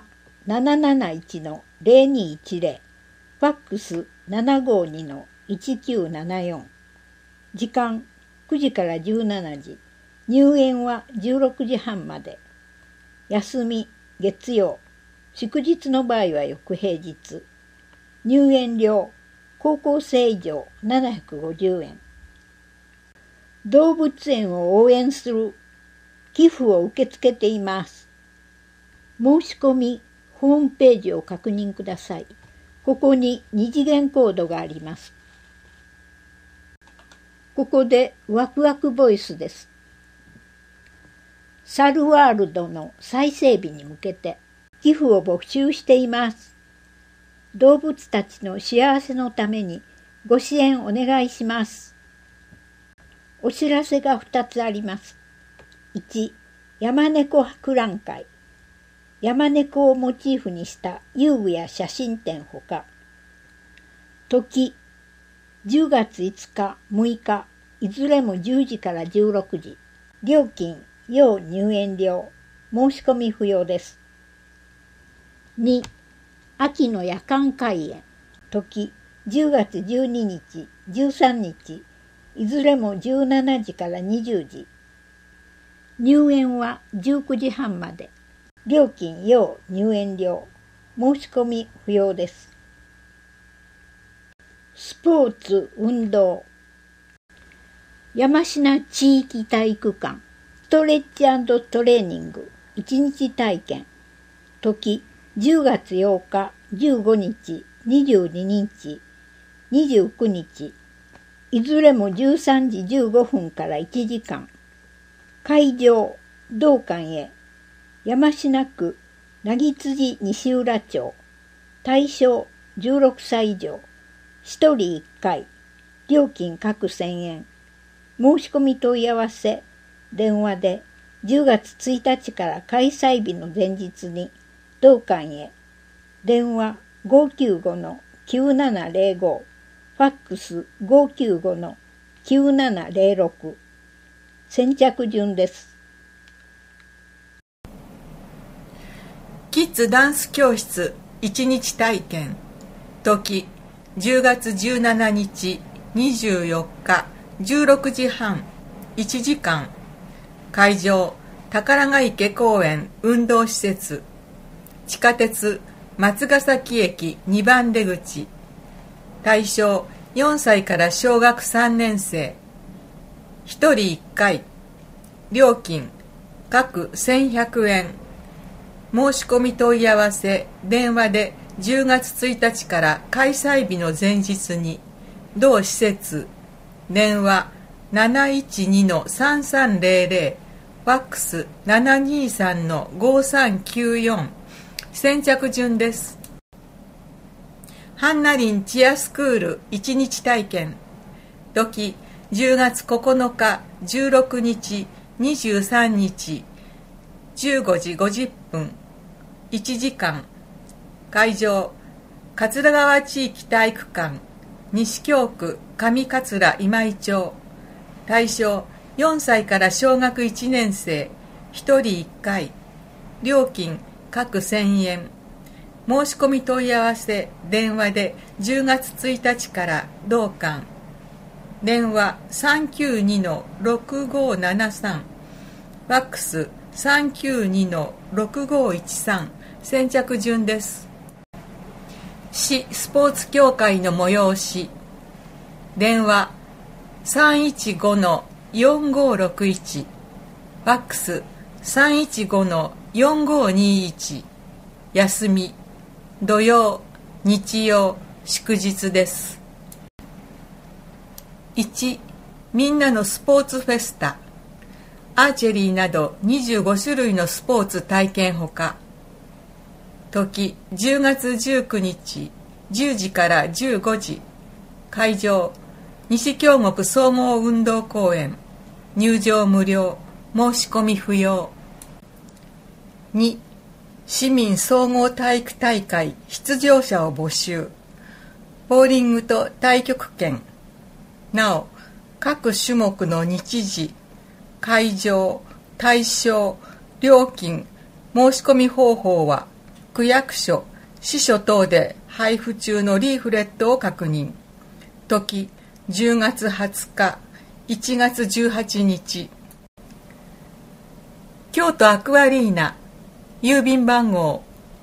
771-0210、ファックス 752-1974。時間9時から17時。入園は16時半まで。休み月曜。祝日の場合は翌平日。入園料高校生以上750円。動物園を応援する寄付を受け付けています。申し込みホームページを確認ください。ここに2次元コードがあります。ここでワクワクボイスです。サルワールドの再整備に向けて寄付を募集しています。動物たちの幸せのためにご支援お願いします。お知らせが2つあります。1、山猫博覧会。山猫をモチーフにした遊具や写真展ほか、時10月5日、6日、いずれも10時から16時。料金、要入園料。申し込み不要です。2. 秋の夜間開園。時10月12日、13日。いずれも17時から20時。入園は19時半まで。料金、要入園料。申し込み不要です。スポーツ運動。山科地域体育館ストレッチ&トレーニング1日体験。時10月8日、15日、22日、29日。いずれも13時15分から1時間。会場、道館へ。山科区凪辻西浦町。対象16歳以上。1人1回。料金各1000円。申し込み問い合わせ。電話で10月1日から開催日の前日に道館へ。電話 595-9705。ファックス 595-9706。先着順です。 キッズダンス教室1日体験。時10月17日、24日、16時半、1時間。会場、宝ヶ池公園運動施設。地下鉄、松ヶ崎駅2番出口。対象、4歳から小学3年生。1人1回。料金、各1100円。申し込み問い合わせ、電話で10月1日から開催日の前日に、同施設、電話 712-3300、ファックス 723-5394、先着順です。ハンナリンチアスクール1日体験。時10月9日、16日、23日、15時50分、1時間。会場、桂川地域体育館、西京区上桂今井町。対象、4歳から小学1年生、1人1回。料金、各1000円。申し込み問い合わせ、電話で10月1日から同館。電話 392-6573、ファックス 392-6513、先着順です。市スポーツ協会の催し。電話 315-4561、ファックス 315-4521、休み、土曜、日曜、祝日です。1、みんなのスポーツフェスタ。アーチェリーなど25種類のスポーツ体験ほか。時、10月19日、10時から15時。会場、西京極総合運動公園。入場無料、申し込み不要。2、市民総合体育大会出場者を募集。ボーリングと太極拳。なお、各種目の日時、会場、対象、料金、申し込み方法は、区役所、市所等で配布中のリーフレットを確認。時、10月20日、1月18日。京都アクアリーナ、郵便番号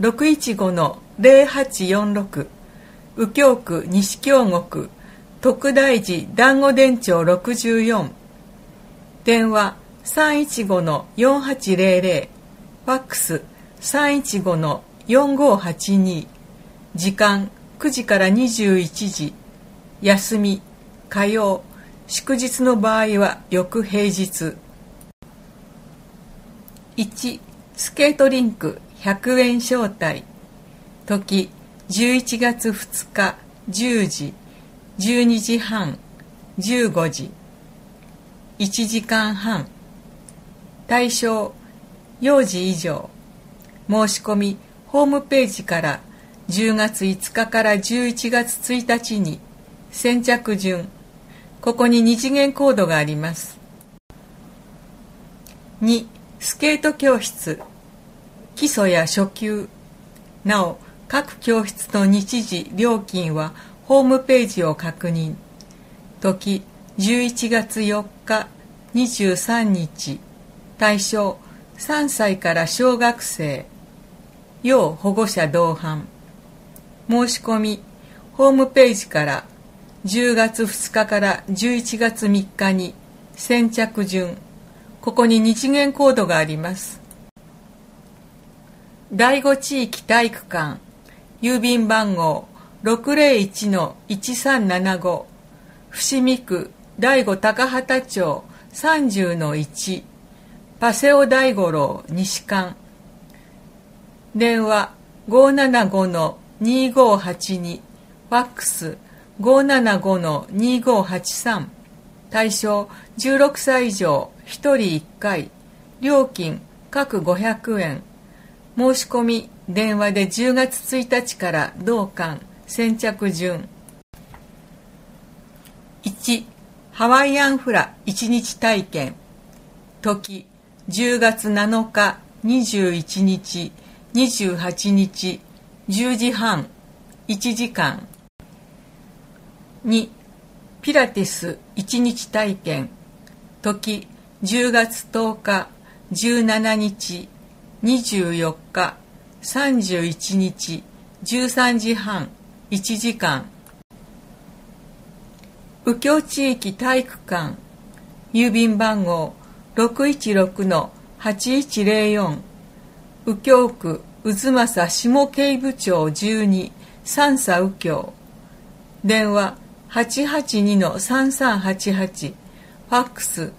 615-0846、右京区西京極、徳大寺団子電町64、電話 315-4800、ファックス 315-4582、時間9時から21時、休み、火曜、祝日の場合は翌平日。1、スケートリンク100円招待。時、11月2日10時、12時半、15時。1時間半。対象、幼児以上。申し込み、ホームページから10月5日から11月1日に、先着順。ここに2次元コードがあります。2、スケート教室。基礎や初級。なお、各教室の日時、料金はホームページを確認。時、11月4日、23日。対象、3歳から小学生。要保護者同伴。申し込み、ホームページから10月2日から11月3日に先着順。ここに2次元コードがあります。第5地域体育館、郵便番号 601-1375、伏見区第5高畑町 30-1、パセオ大五郎西館。電話 575-2582、ファックス 575-2583。対象16歳以上、1人1回。料金各500円。申し込み電話で10月1日から同館。先着順。1、ハワイアンフラ1日体験。時、10月7日、21日、28日、10時半、1時間。2、ピラティス1日体験。時、10月10日、17日、24日、31日、13時半、1時間。右京地域体育館、郵便番号 616-8104、右京区渦政下警部町12、三佐右京。電話 882-3388、フファックス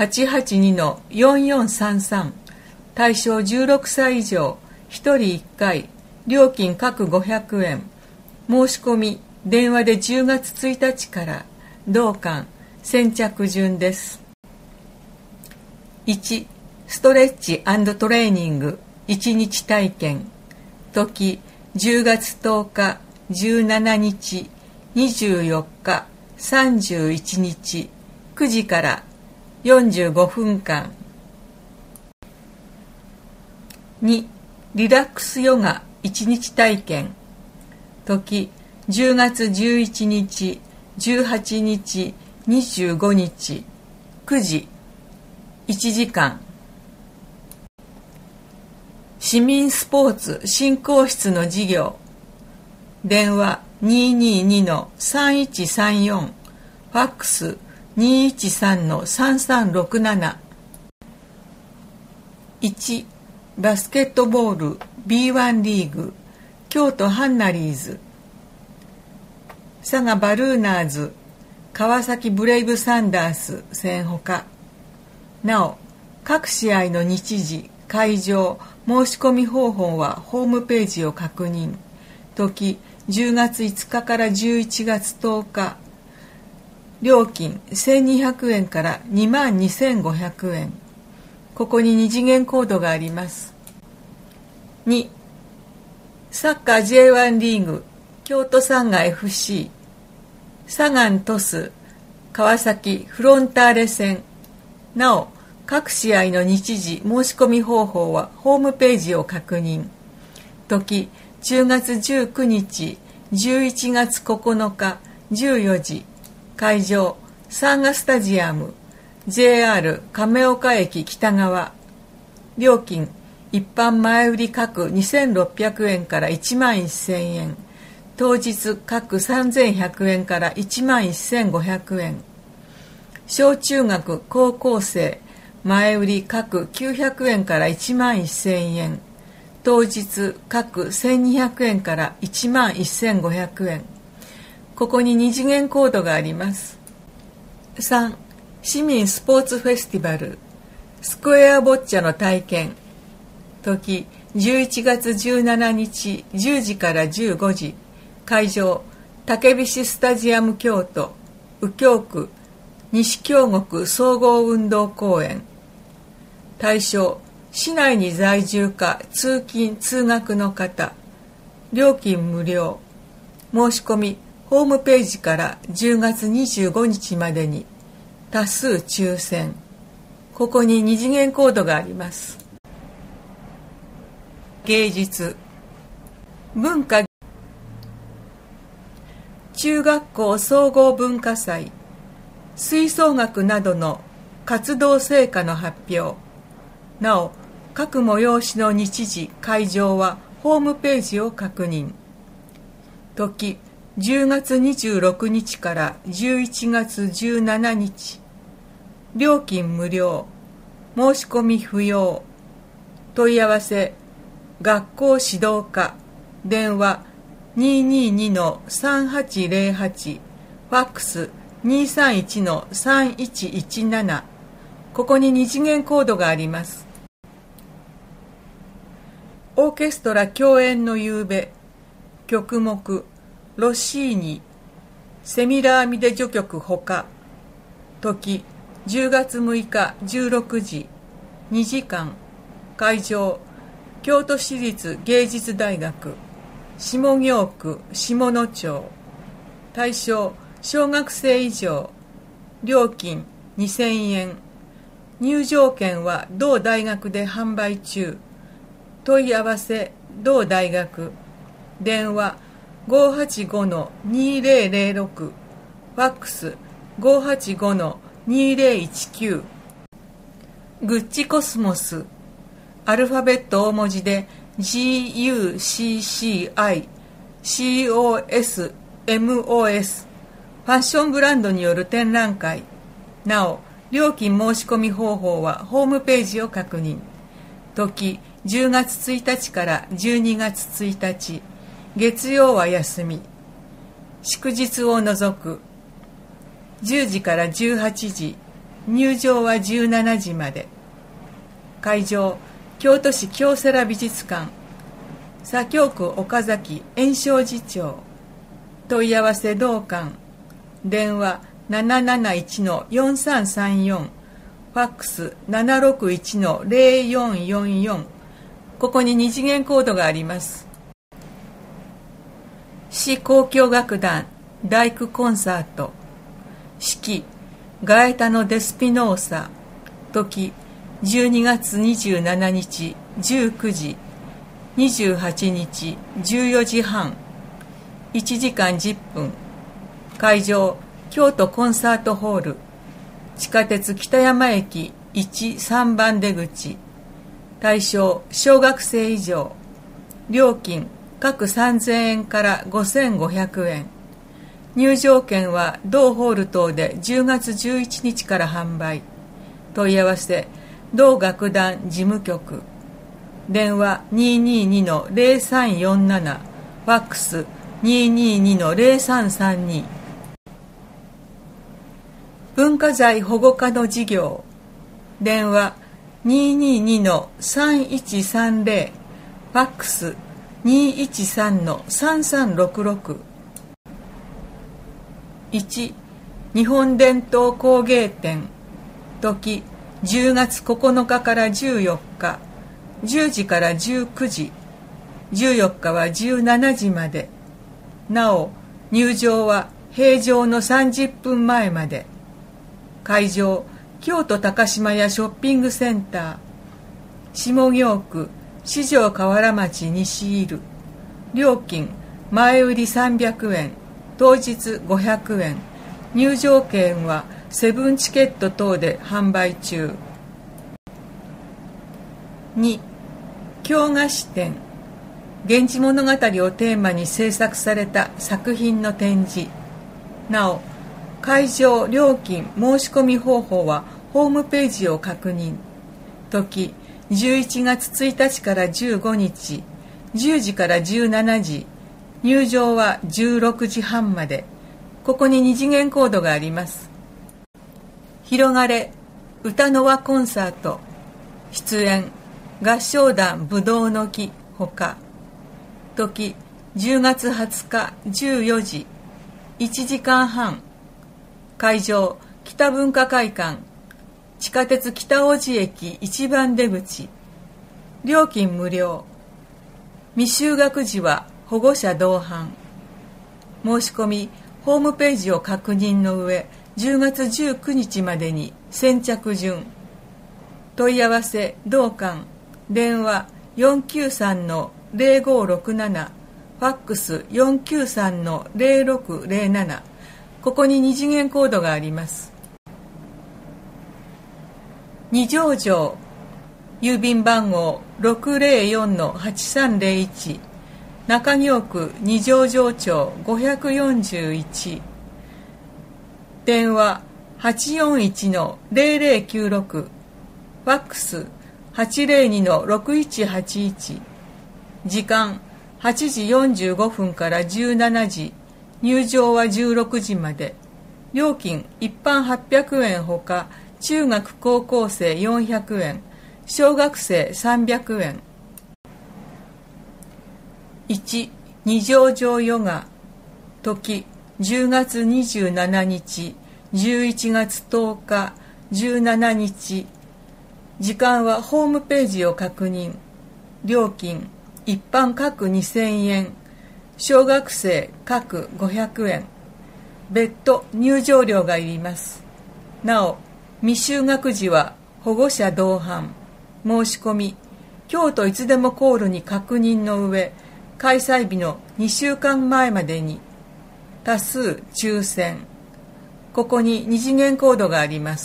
882-4433、対象16歳以上、1人1回、料金各500円。申し込み、電話で10月1日から、同館、先着順です。1、ストレッチ&トレーニング1日体験。時、10月10日、17日、24日、31日、9時から45分間。2、リラックスヨガ1日体験。時、10月11日、18日、25日、9時、1時間。市民スポーツ振興室の事業。電話 222-3134、ファックス 213-3367。1、バスケットボール B1 リーグ、京都ハンナリーズ、佐賀バルーナーズ、川崎ブレイブサンダース戦ほか。なお、各試合の日時、会場、申し込み方法はホームページを確認。時、10月5日から11月10日。料金1200円から22,500円。ここに2次元コードがあります。2、サッカー J1 リーグ、京都サンガ FC、サガン鳥栖、川崎フロンターレ戦。なお、各試合の日時、申し込み方法はホームページを確認。時、10月19日、11月9日、14時。会場、サンガスタジアム、JR 亀岡駅北側。料金、一般前売り各2600円から11,000円。当日各3100円から11,500円。小中学高校生前売り各900円から11,000円。当日各1200円から11,500円。ここに2次元コードがあります。3、市民スポーツフェスティバルスクエアボッチャの体験。時、11月17日10時から15時。会場、竹菱スタジアム京都、右京区、西京極総合運動公園。対象、市内に在住か通勤・通学の方。料金無料。申し込み、ホームページから10月25日までに。多数抽選。ここに2次元コードがあります。芸術、文化、中学校総合文化祭、吹奏楽などの活動成果の発表。なお、各催しの日時、会場はホームページを確認。時、10月26日から11月17日。料金無料。申し込み不要。問い合わせ、学校指導課。電話 222-3808、ファックス 231-3117。ここに2次元コードがあります。オーケストラ共演の夕べ。曲目、ロッシーニ、セミラーミデ序曲ほか。時、10月6日16時、2時間。会場、京都市立芸術大学、下京区下野町。対象、小学生以上。料金2000円。入場券は同大学で販売中。問い合わせ、同大学。電話 585-2006、ファックス 585-2019。グッチコスモス、アルファベット大文字で GUCCI、COSMOS、ファッションブランドによる展覧会。なお、料金申し込み方法はホームページを確認。時、10月1日から12月1日。月曜は休み。祝日を除く。10時から18時。 入場は17時まで。会場、京都市京セラ美術館、左京区岡崎延昌寺町。問い合わせ同館。電話771-4334、ファックス 761-0444。ここに二次元コードがあります。市交響楽団大工コンサート。指揮ガエタノ・デスピノーサ。時12月27日19時、28日14時半。1時間10分。会場京都コンサートホール。地下鉄北山駅1、3番出口。対象小学生以上。料金各3000円から5500円。入場券は同ホール等で10月11日から販売。問い合わせ同楽団事務局。電話 222-0347、ファックス 222-0332。文化財保護課の事業。電話 222-3130、ファックス 213-3366。1、日本伝統工芸展。時10月9日から14日、10時から19時、14日は17時まで。なお、入場は閉場の30分前まで。会場、京都高島屋ショッピングセンター。下京区四条河原町西入。料金、前売り300円、当日500円。入場券はセブンチケット等で販売中。2、京菓子展。源氏物語をテーマに制作された作品の展示。なお、会場、料金、申し込み方法はホームページを確認。時、11月1日から15日、10時から17時。入場は16時半まで。ここに二次元コードがあります。広がれ歌の輪コンサート。出演合唱団ぶどうの木ほか。時10月20日14時、1時間半。会場北文化会館、地下鉄北大路駅1番出口。料金無料。未就学児は保護者同伴。申し込みホームページを確認の上、10月19日までに先着順。問い合わせ同館。電話 493-0567、ファックス 493-0607。ここに二次元コードがあります。二条城、郵便番号 604-8301、中京区二条城町541。電話 841-0096、ファックス 802-6181。時間8時45分から17時。入場は16時まで。料金一般800円ほか、中学高校生400円、小学生300円。1、二条城ヨガ。時10月27日、11月10日、17日。時間はホームページを確認。料金一般各2000円、小学生各500円。別途入場料がいります。なお、未就学児は保護者同伴。申し込み京都いつでもコールに確認の上、開催日の2週間前までに。多数抽選。ここに二次元コードがあります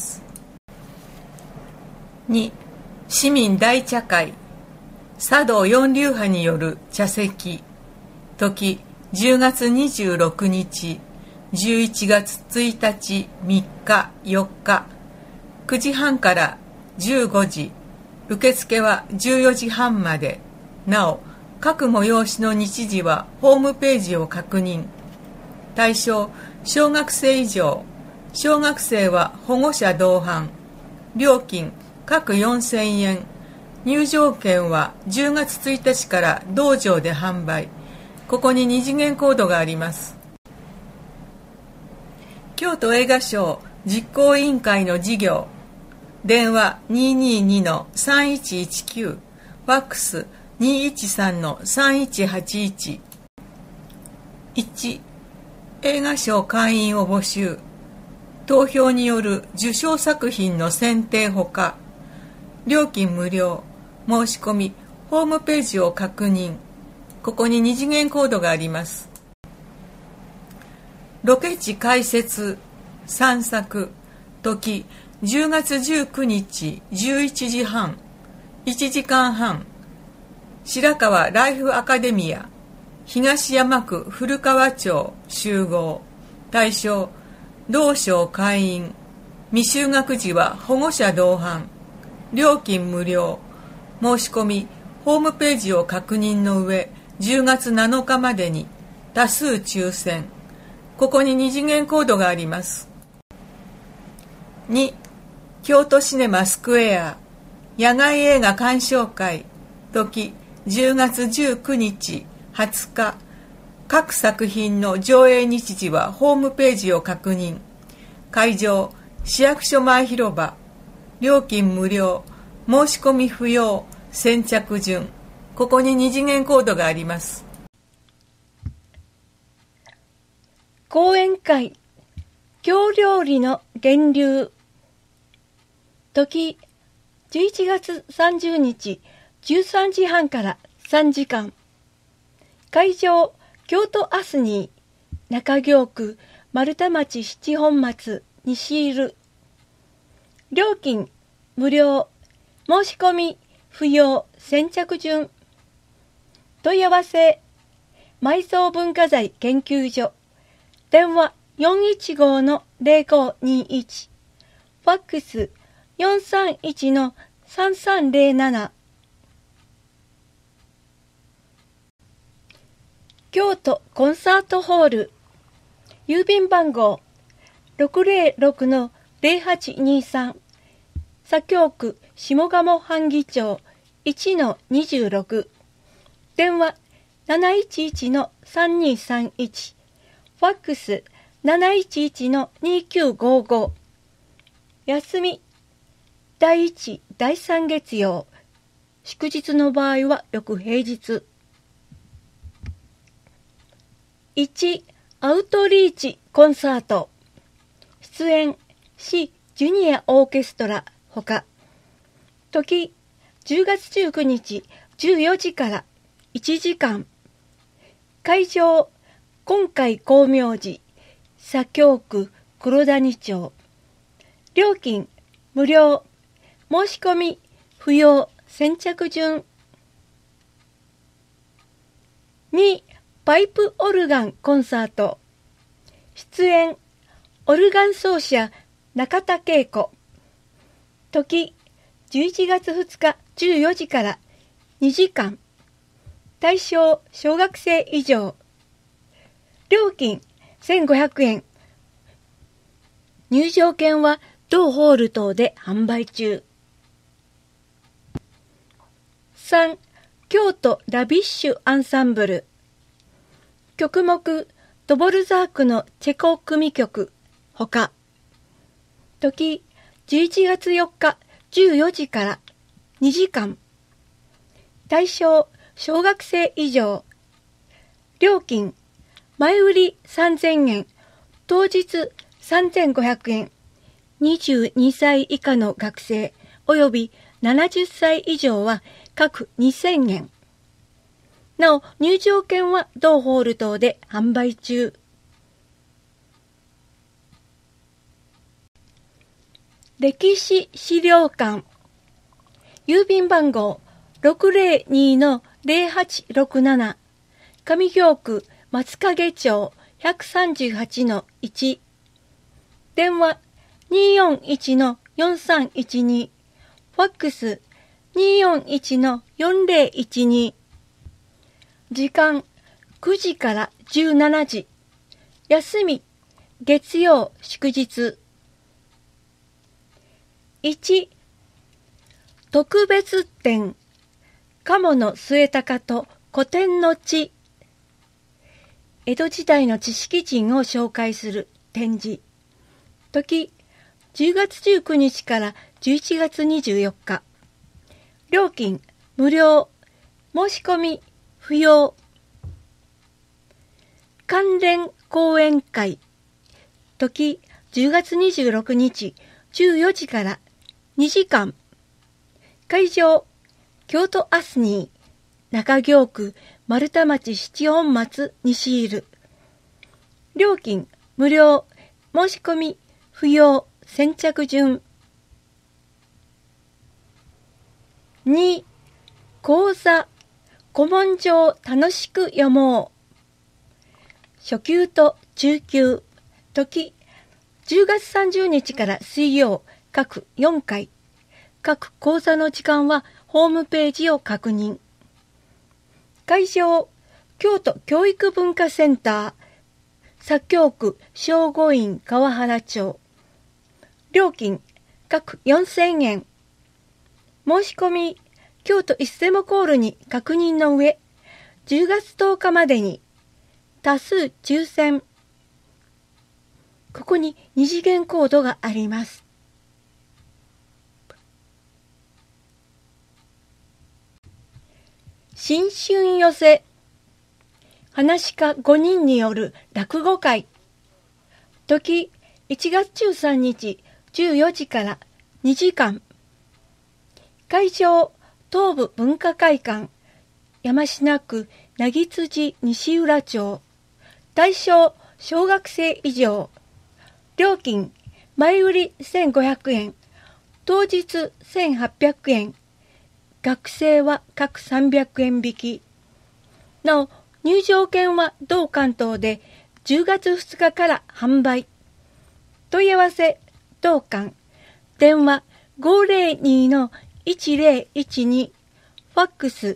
。2、市民大茶会。茶道四流派による茶席。時10月26日、11月1日、3日、4日。9時半から15時。受付は14時半まで。なお、各催しの日時はホームページを確認。対象小学生以上。 小学生は保護者同伴。料金各4000円。入場券は10月1日から道場で販売。ここに2次元コードがあります。京都映画賞実行委員会の事業。電話 222-3119。ファックス 213-3181。1、映画賞会員を募集。投票による受賞作品の選定ほか、料金無料。申し込み、ホームページを確認。ここに2次元コードがあります。ロケ地開設、散策、時、10月19日11時半、1時間半。白川ライフアカデミア、東山区古川町集合。対象、同省会員。未就学児は保護者同伴。料金無料。申し込み、ホームページを確認の上、10月7日までに多数抽選。ここに2次元コードがあります。2、京都シネマスクエア野外映画鑑賞会。時、10月19日20日。各作品の上映日時はホームページを確認。会場、市役所前広場。料金無料。申し込み不要。先着順。ここに2次元コードがあります。 講演会、京料理の源流。時、11月30日13時半から3時間。会場、京都アスニー、中京区、丸太町七本松、西入る。料金、無料。申し込み、不要。先着順。問い合わせ、埋蔵文化財研究所。電話415-0521。ファックス431-3307。京都コンサートホール。郵便番号 606-0823。左京区下鴨版木町 1-26。電話711-3231。ファックス 711-2955。休み第1、第3月曜。祝日の場合は翌平日。1、アウトリーチコンサート。出演、市ジュニアオーケストラほか。時、10月19日14時から1時間。会場、今回光明寺、左京区黒谷町。料金、無料。申し込み、不要。先着順。2、パイプオルガンコンサート。出演、オルガン奏者中田恵子。時、11月2日14時から2時間。対象、小学生以上。料金、1500円。入場券は同ホール等で販売中。3、京都ラビッシュアンサンブル。曲目、ドボルザークのチェコ組曲、ほか。時、11月4日14時から2時間。対象、小学生以上。料金、前売り3000円、当日3500円。22歳以下の学生及び70歳以上は各2000円。なお、入場券は同ホール等で販売中。歴史資料館。郵便番号 602-0867。上京区松影町 138-1。電話241-4312。ファックス241-4012。時間9時から17時。休み月曜祝日。1、特別展、鴨の末高と古典の地。江戸時代の知識人を紹介する展示。時、10月19日から11月24日。料金、無料。申し込み、不要。関連講演会。時、10月26日、14時から2時間。会場、京都アスニー、中京区、丸太町七本松西入。料金、無料。申し込み、不要。先着順。2、講座、古文書を楽しく読もう。初級と中級。時、10月30日から水曜、各4回。各講座の時間はホームページを確認。会場、京都教育文化センター、左京区正五院川原町。料金、各4000円。申し込み、京都いつでもコールに確認の上、10月10日までに、多数抽選。ここに二次元コードがあります。新春寄せ、話し家5人による落語会。時、1月13日、14時から2時間。会場、東部文化会館、山科区凪辻西浦町。対象、小学生以上。料金、前売り1500円、当日1800円。学生は各300円引き。なお、入場券は同関東で10月2日から販売。問い合わせ、同館。電話502-1012。ファックス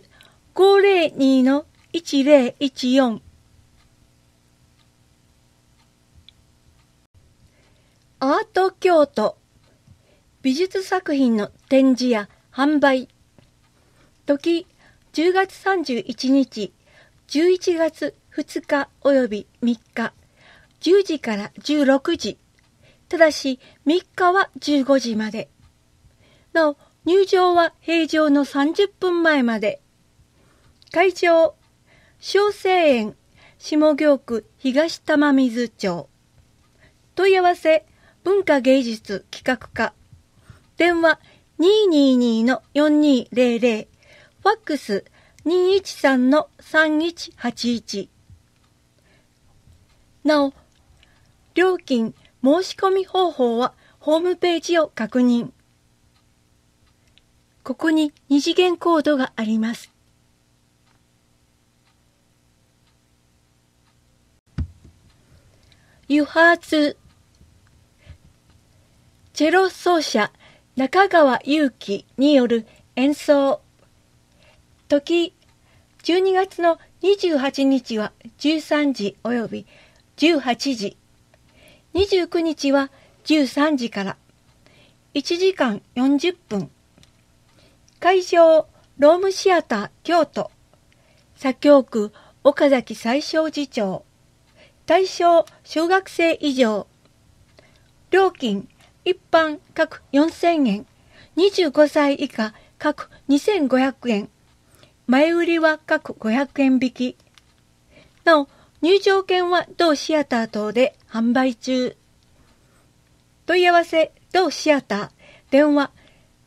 502-1014。アート京都。美術作品の展示や販売。時、10月31日、11月2日および3日、10時から16時。ただし、3日は15時まで。なお、入場は閉場の30分前まで。会場、小生園、下京区東玉水町。問い合わせ、文化芸術企画課。電話222-4200。ファックス 213-3181。なお、料金、申し込み方法はホームページを確認。ここに二次元コードがあります。油髪。チェロ奏者中川祐希による演奏。時、12月の28日は13時および18時。29日は13時から1時間40分。会場、ロームシアター京都。左京区岡崎西正寺町。対象、小学生以上。料金、一般各4000円。25歳以下各2500円。前売りは各500円引き。なお、入場券は同シアター等で販売中。問い合わせ、同シアター。電話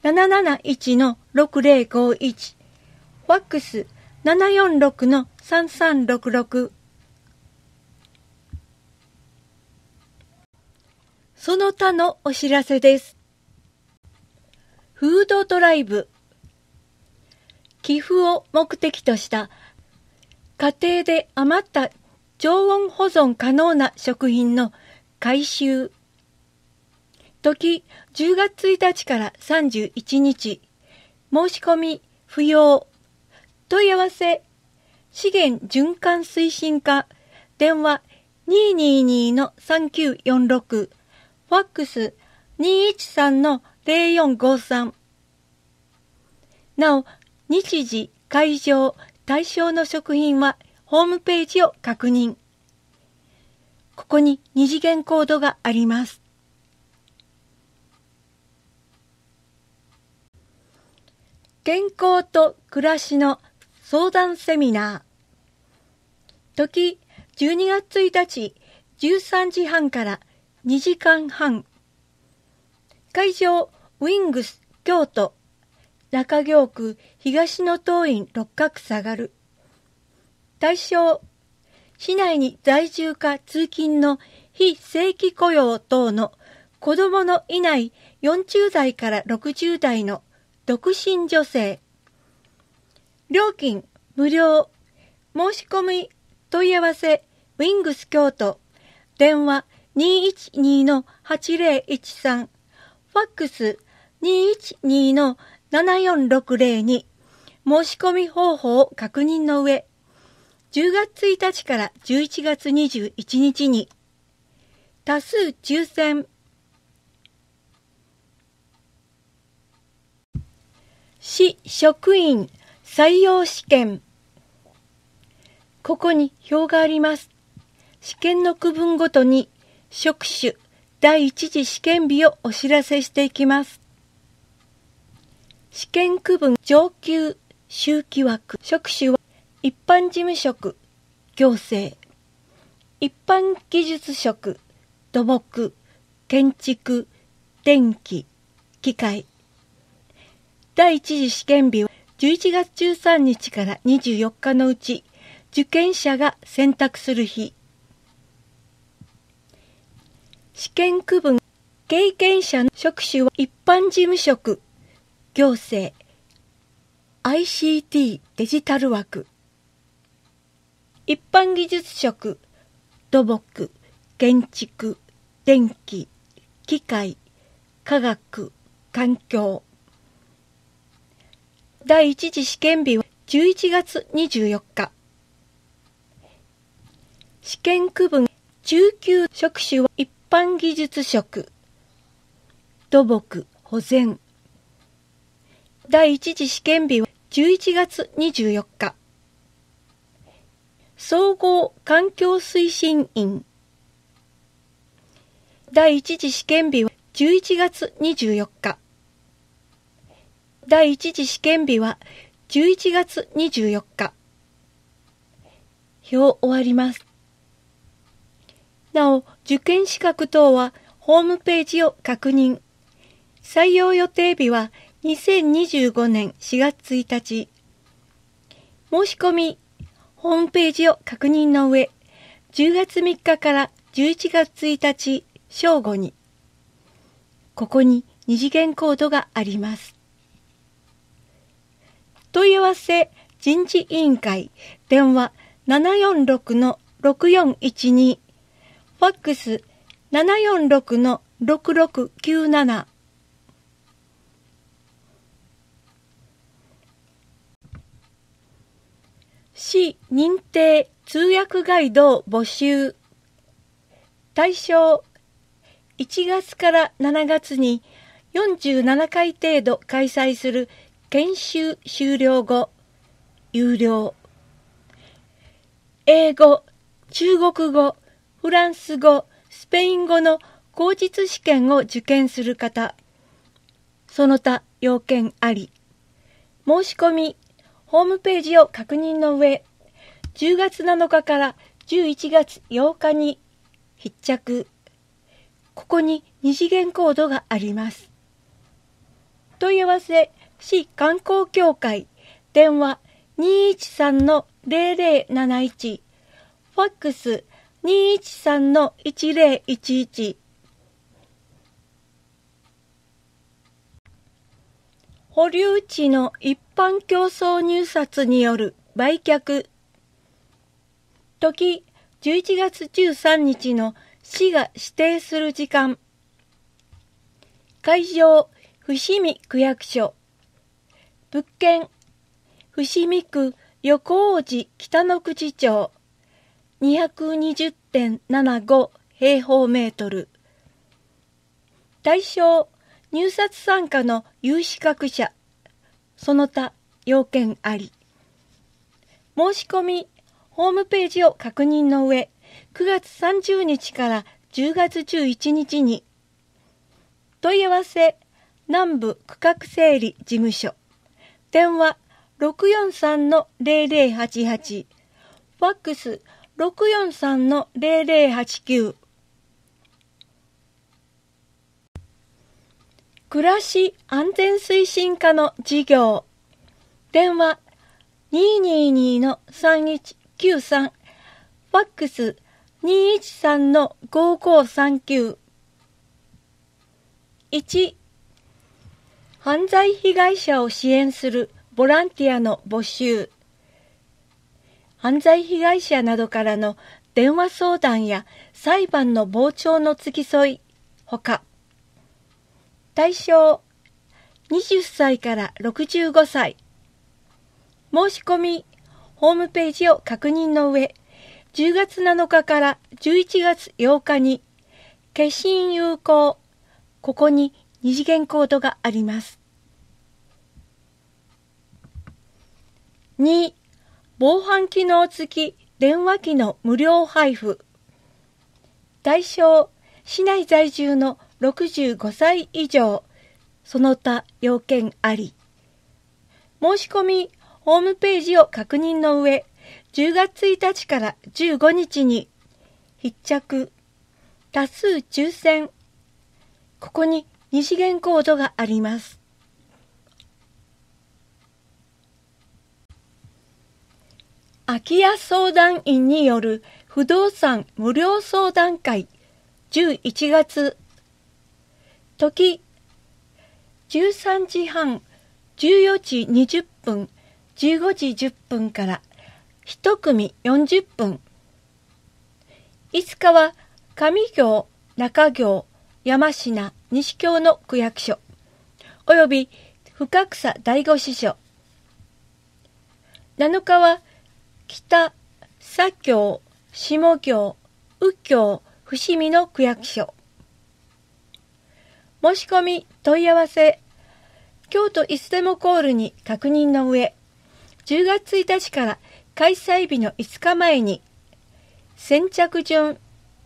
771-6051。ファックス746-3366。その他のお知らせです。フードドライブ。寄付を目的とした家庭で余った常温保存可能な食品の回収。時、10月1日から31日。申し込み不要。問い合わせ、資源循環推進課。電話 222-3946、ファックス 213-0453。なお、日時、会場、対象の食品はホームページを確認。ここに二次元コードがあります。健康と暮らしの相談セミナー。時12月1日13時半から2時間半。会場ウィングス京都中京区東の当院六角下がる。対象市内に在住か通勤の非正規雇用等の子どものいない40代から60代の独身女性。料金無料。申し込み問い合わせウィングス京都。電話 212-8013。ファックス 212-7460 に申し込み方法を確認の上、10月1日から11月21日に多数抽選。市職員採用試験。ここに表があります。試験の区分ごとに職種、第一次試験日をお知らせしていきます。試験区分上級周期枠。職種は一般事務職、行政。一般技術職、土木、建築、電気、機械。第一次試験日は11月13日から24日のうち受験者が選択する日。試験区分経験者の職種は一般事務職、行政、ICT デジタル枠。一般技術職、土木、建築、電気、機械、科学、環境。第一次試験日は11月24日。試験区分中級職種は一般技術職、土木、保全。第一次試験日は11月24日。総合環境推進員。第一次試験日は11月24日。第一次試験日は11月24日。表終わります。なお、受験資格等はホームページを確認。採用予定日は2025年4月1日。申し込み、ホームページを確認の上、10月3日から11月1日正午に、ここに二次元コードがあります。問い合わせ人事委員会電話 746-6412 ファックス 746-6697。 市認定通訳ガイドを募集。対象1月から7月に47回程度開催する研修終了後、有料。英語、中国語、フランス語、スペイン語の口実試験を受験する方。その他要件あり。申し込み、ホームページを確認の上、10月7日から11月8日に必着。ここに二次元コードがあります。問い合わせ市観光協会電話 213-0071 ファックス 213-1011。 保留地の一般競争入札による売却。時11月13日の市が指定する時間。会場伏見区役所。物件、伏見区横王子北の口町。 220.75 平方メートル。対象、入札参加の有資格者、その他要件あり。申し込み、ホームページを確認の上、9月30日から10月11日に、問い合わせ、南部区画整理事務所、電話 643-0088、ファックス 643-0089。暮らし安全推進課の事業、電話 222-3193、ファックス 213-5539。1、犯罪被害者を支援するボランティアの募集。犯罪被害者などからの電話相談や裁判の傍聴の付き添いほか、対象20歳から65歳。申し込み、ホームページを確認の上、10月7日から11月8日に、消印有効。ここに二次元コードがあります。2、防犯機能付き電話機の無料配布。対象、市内在住の65歳以上、その他要件あり。申し込み、ホームページを確認の上、10月1日から15日に、必着、多数抽選。ここに二次元コードがあります。空き家相談員による不動産無料相談会11月。時、13時半、14時20分、15時10分から1組40分。5日は上京、中京、山科、西京の区役所、および深草第五支所。7日は北、左京、下京、右京、伏見の区役所。申し込み、問い合わせ、京都いつでもコールに確認の上、10月1日から開催日の5日前に、先着順、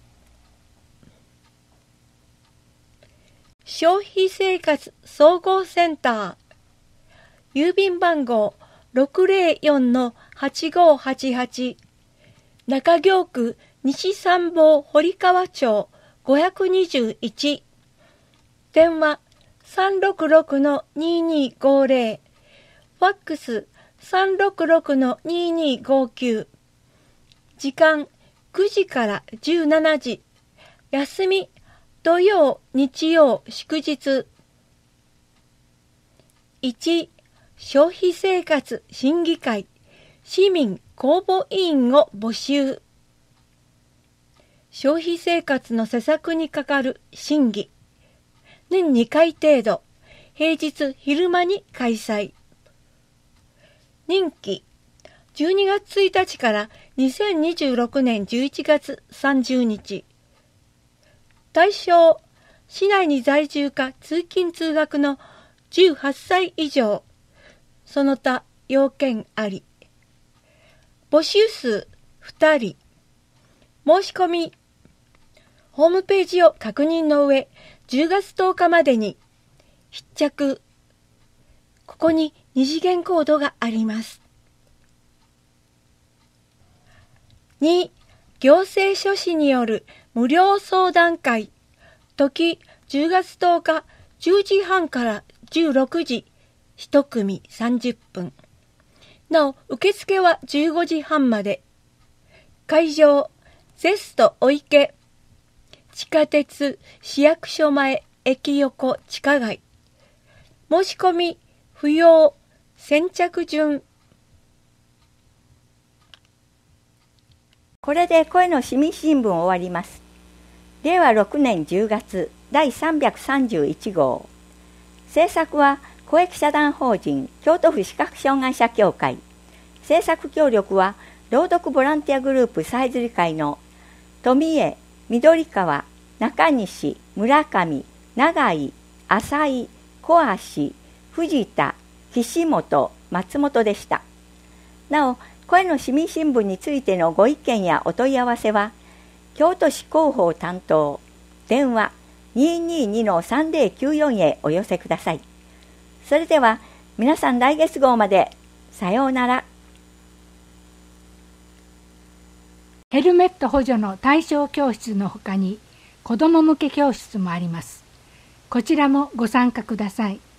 消費生活総合センター、郵便番号 604-8588、中京区西参謀堀川町521、電話 366-2250、ファックス 366-2259、時間9時から17時、休み土曜、日曜、祝日。1、消費生活審議会、市民公募委員を募集。消費生活の施策にかかる審議。年2回程度、平日昼間に開催。任期、12月1日から2026年11月30日。対象、市内に在住か通勤通学の18歳以上、その他要件あり。募集数2人。申し込み、ホームページを確認の上、10月10日までに、必着。ここに二次元コードがあります。2、行政書士による無料相談会、時10月10日10時半から16時、1組30分。なお、受付は15時半まで。会場、ゼストお池、地下鉄市役所前駅横地下街。申し込み、不要、先着順。 これで声の市民新聞終わります。令和6年10月第331号。制作は公益社団法人京都府視覚障害者協会。制作協力は朗読ボランティアグループさえずり会の富江、緑川、中西、村上、長井、浅井、小橋、藤田、岸本、松本でした。なお、声の市民新聞についてのご意見やお問い合わせは、京都市広報担当、電話 222-3094 へお寄せください。それでは、皆さん来月号まで。さようなら。 ヘルメット補助の対象教室のほかに、子ども向け教室もあります。こちらもご参加ください。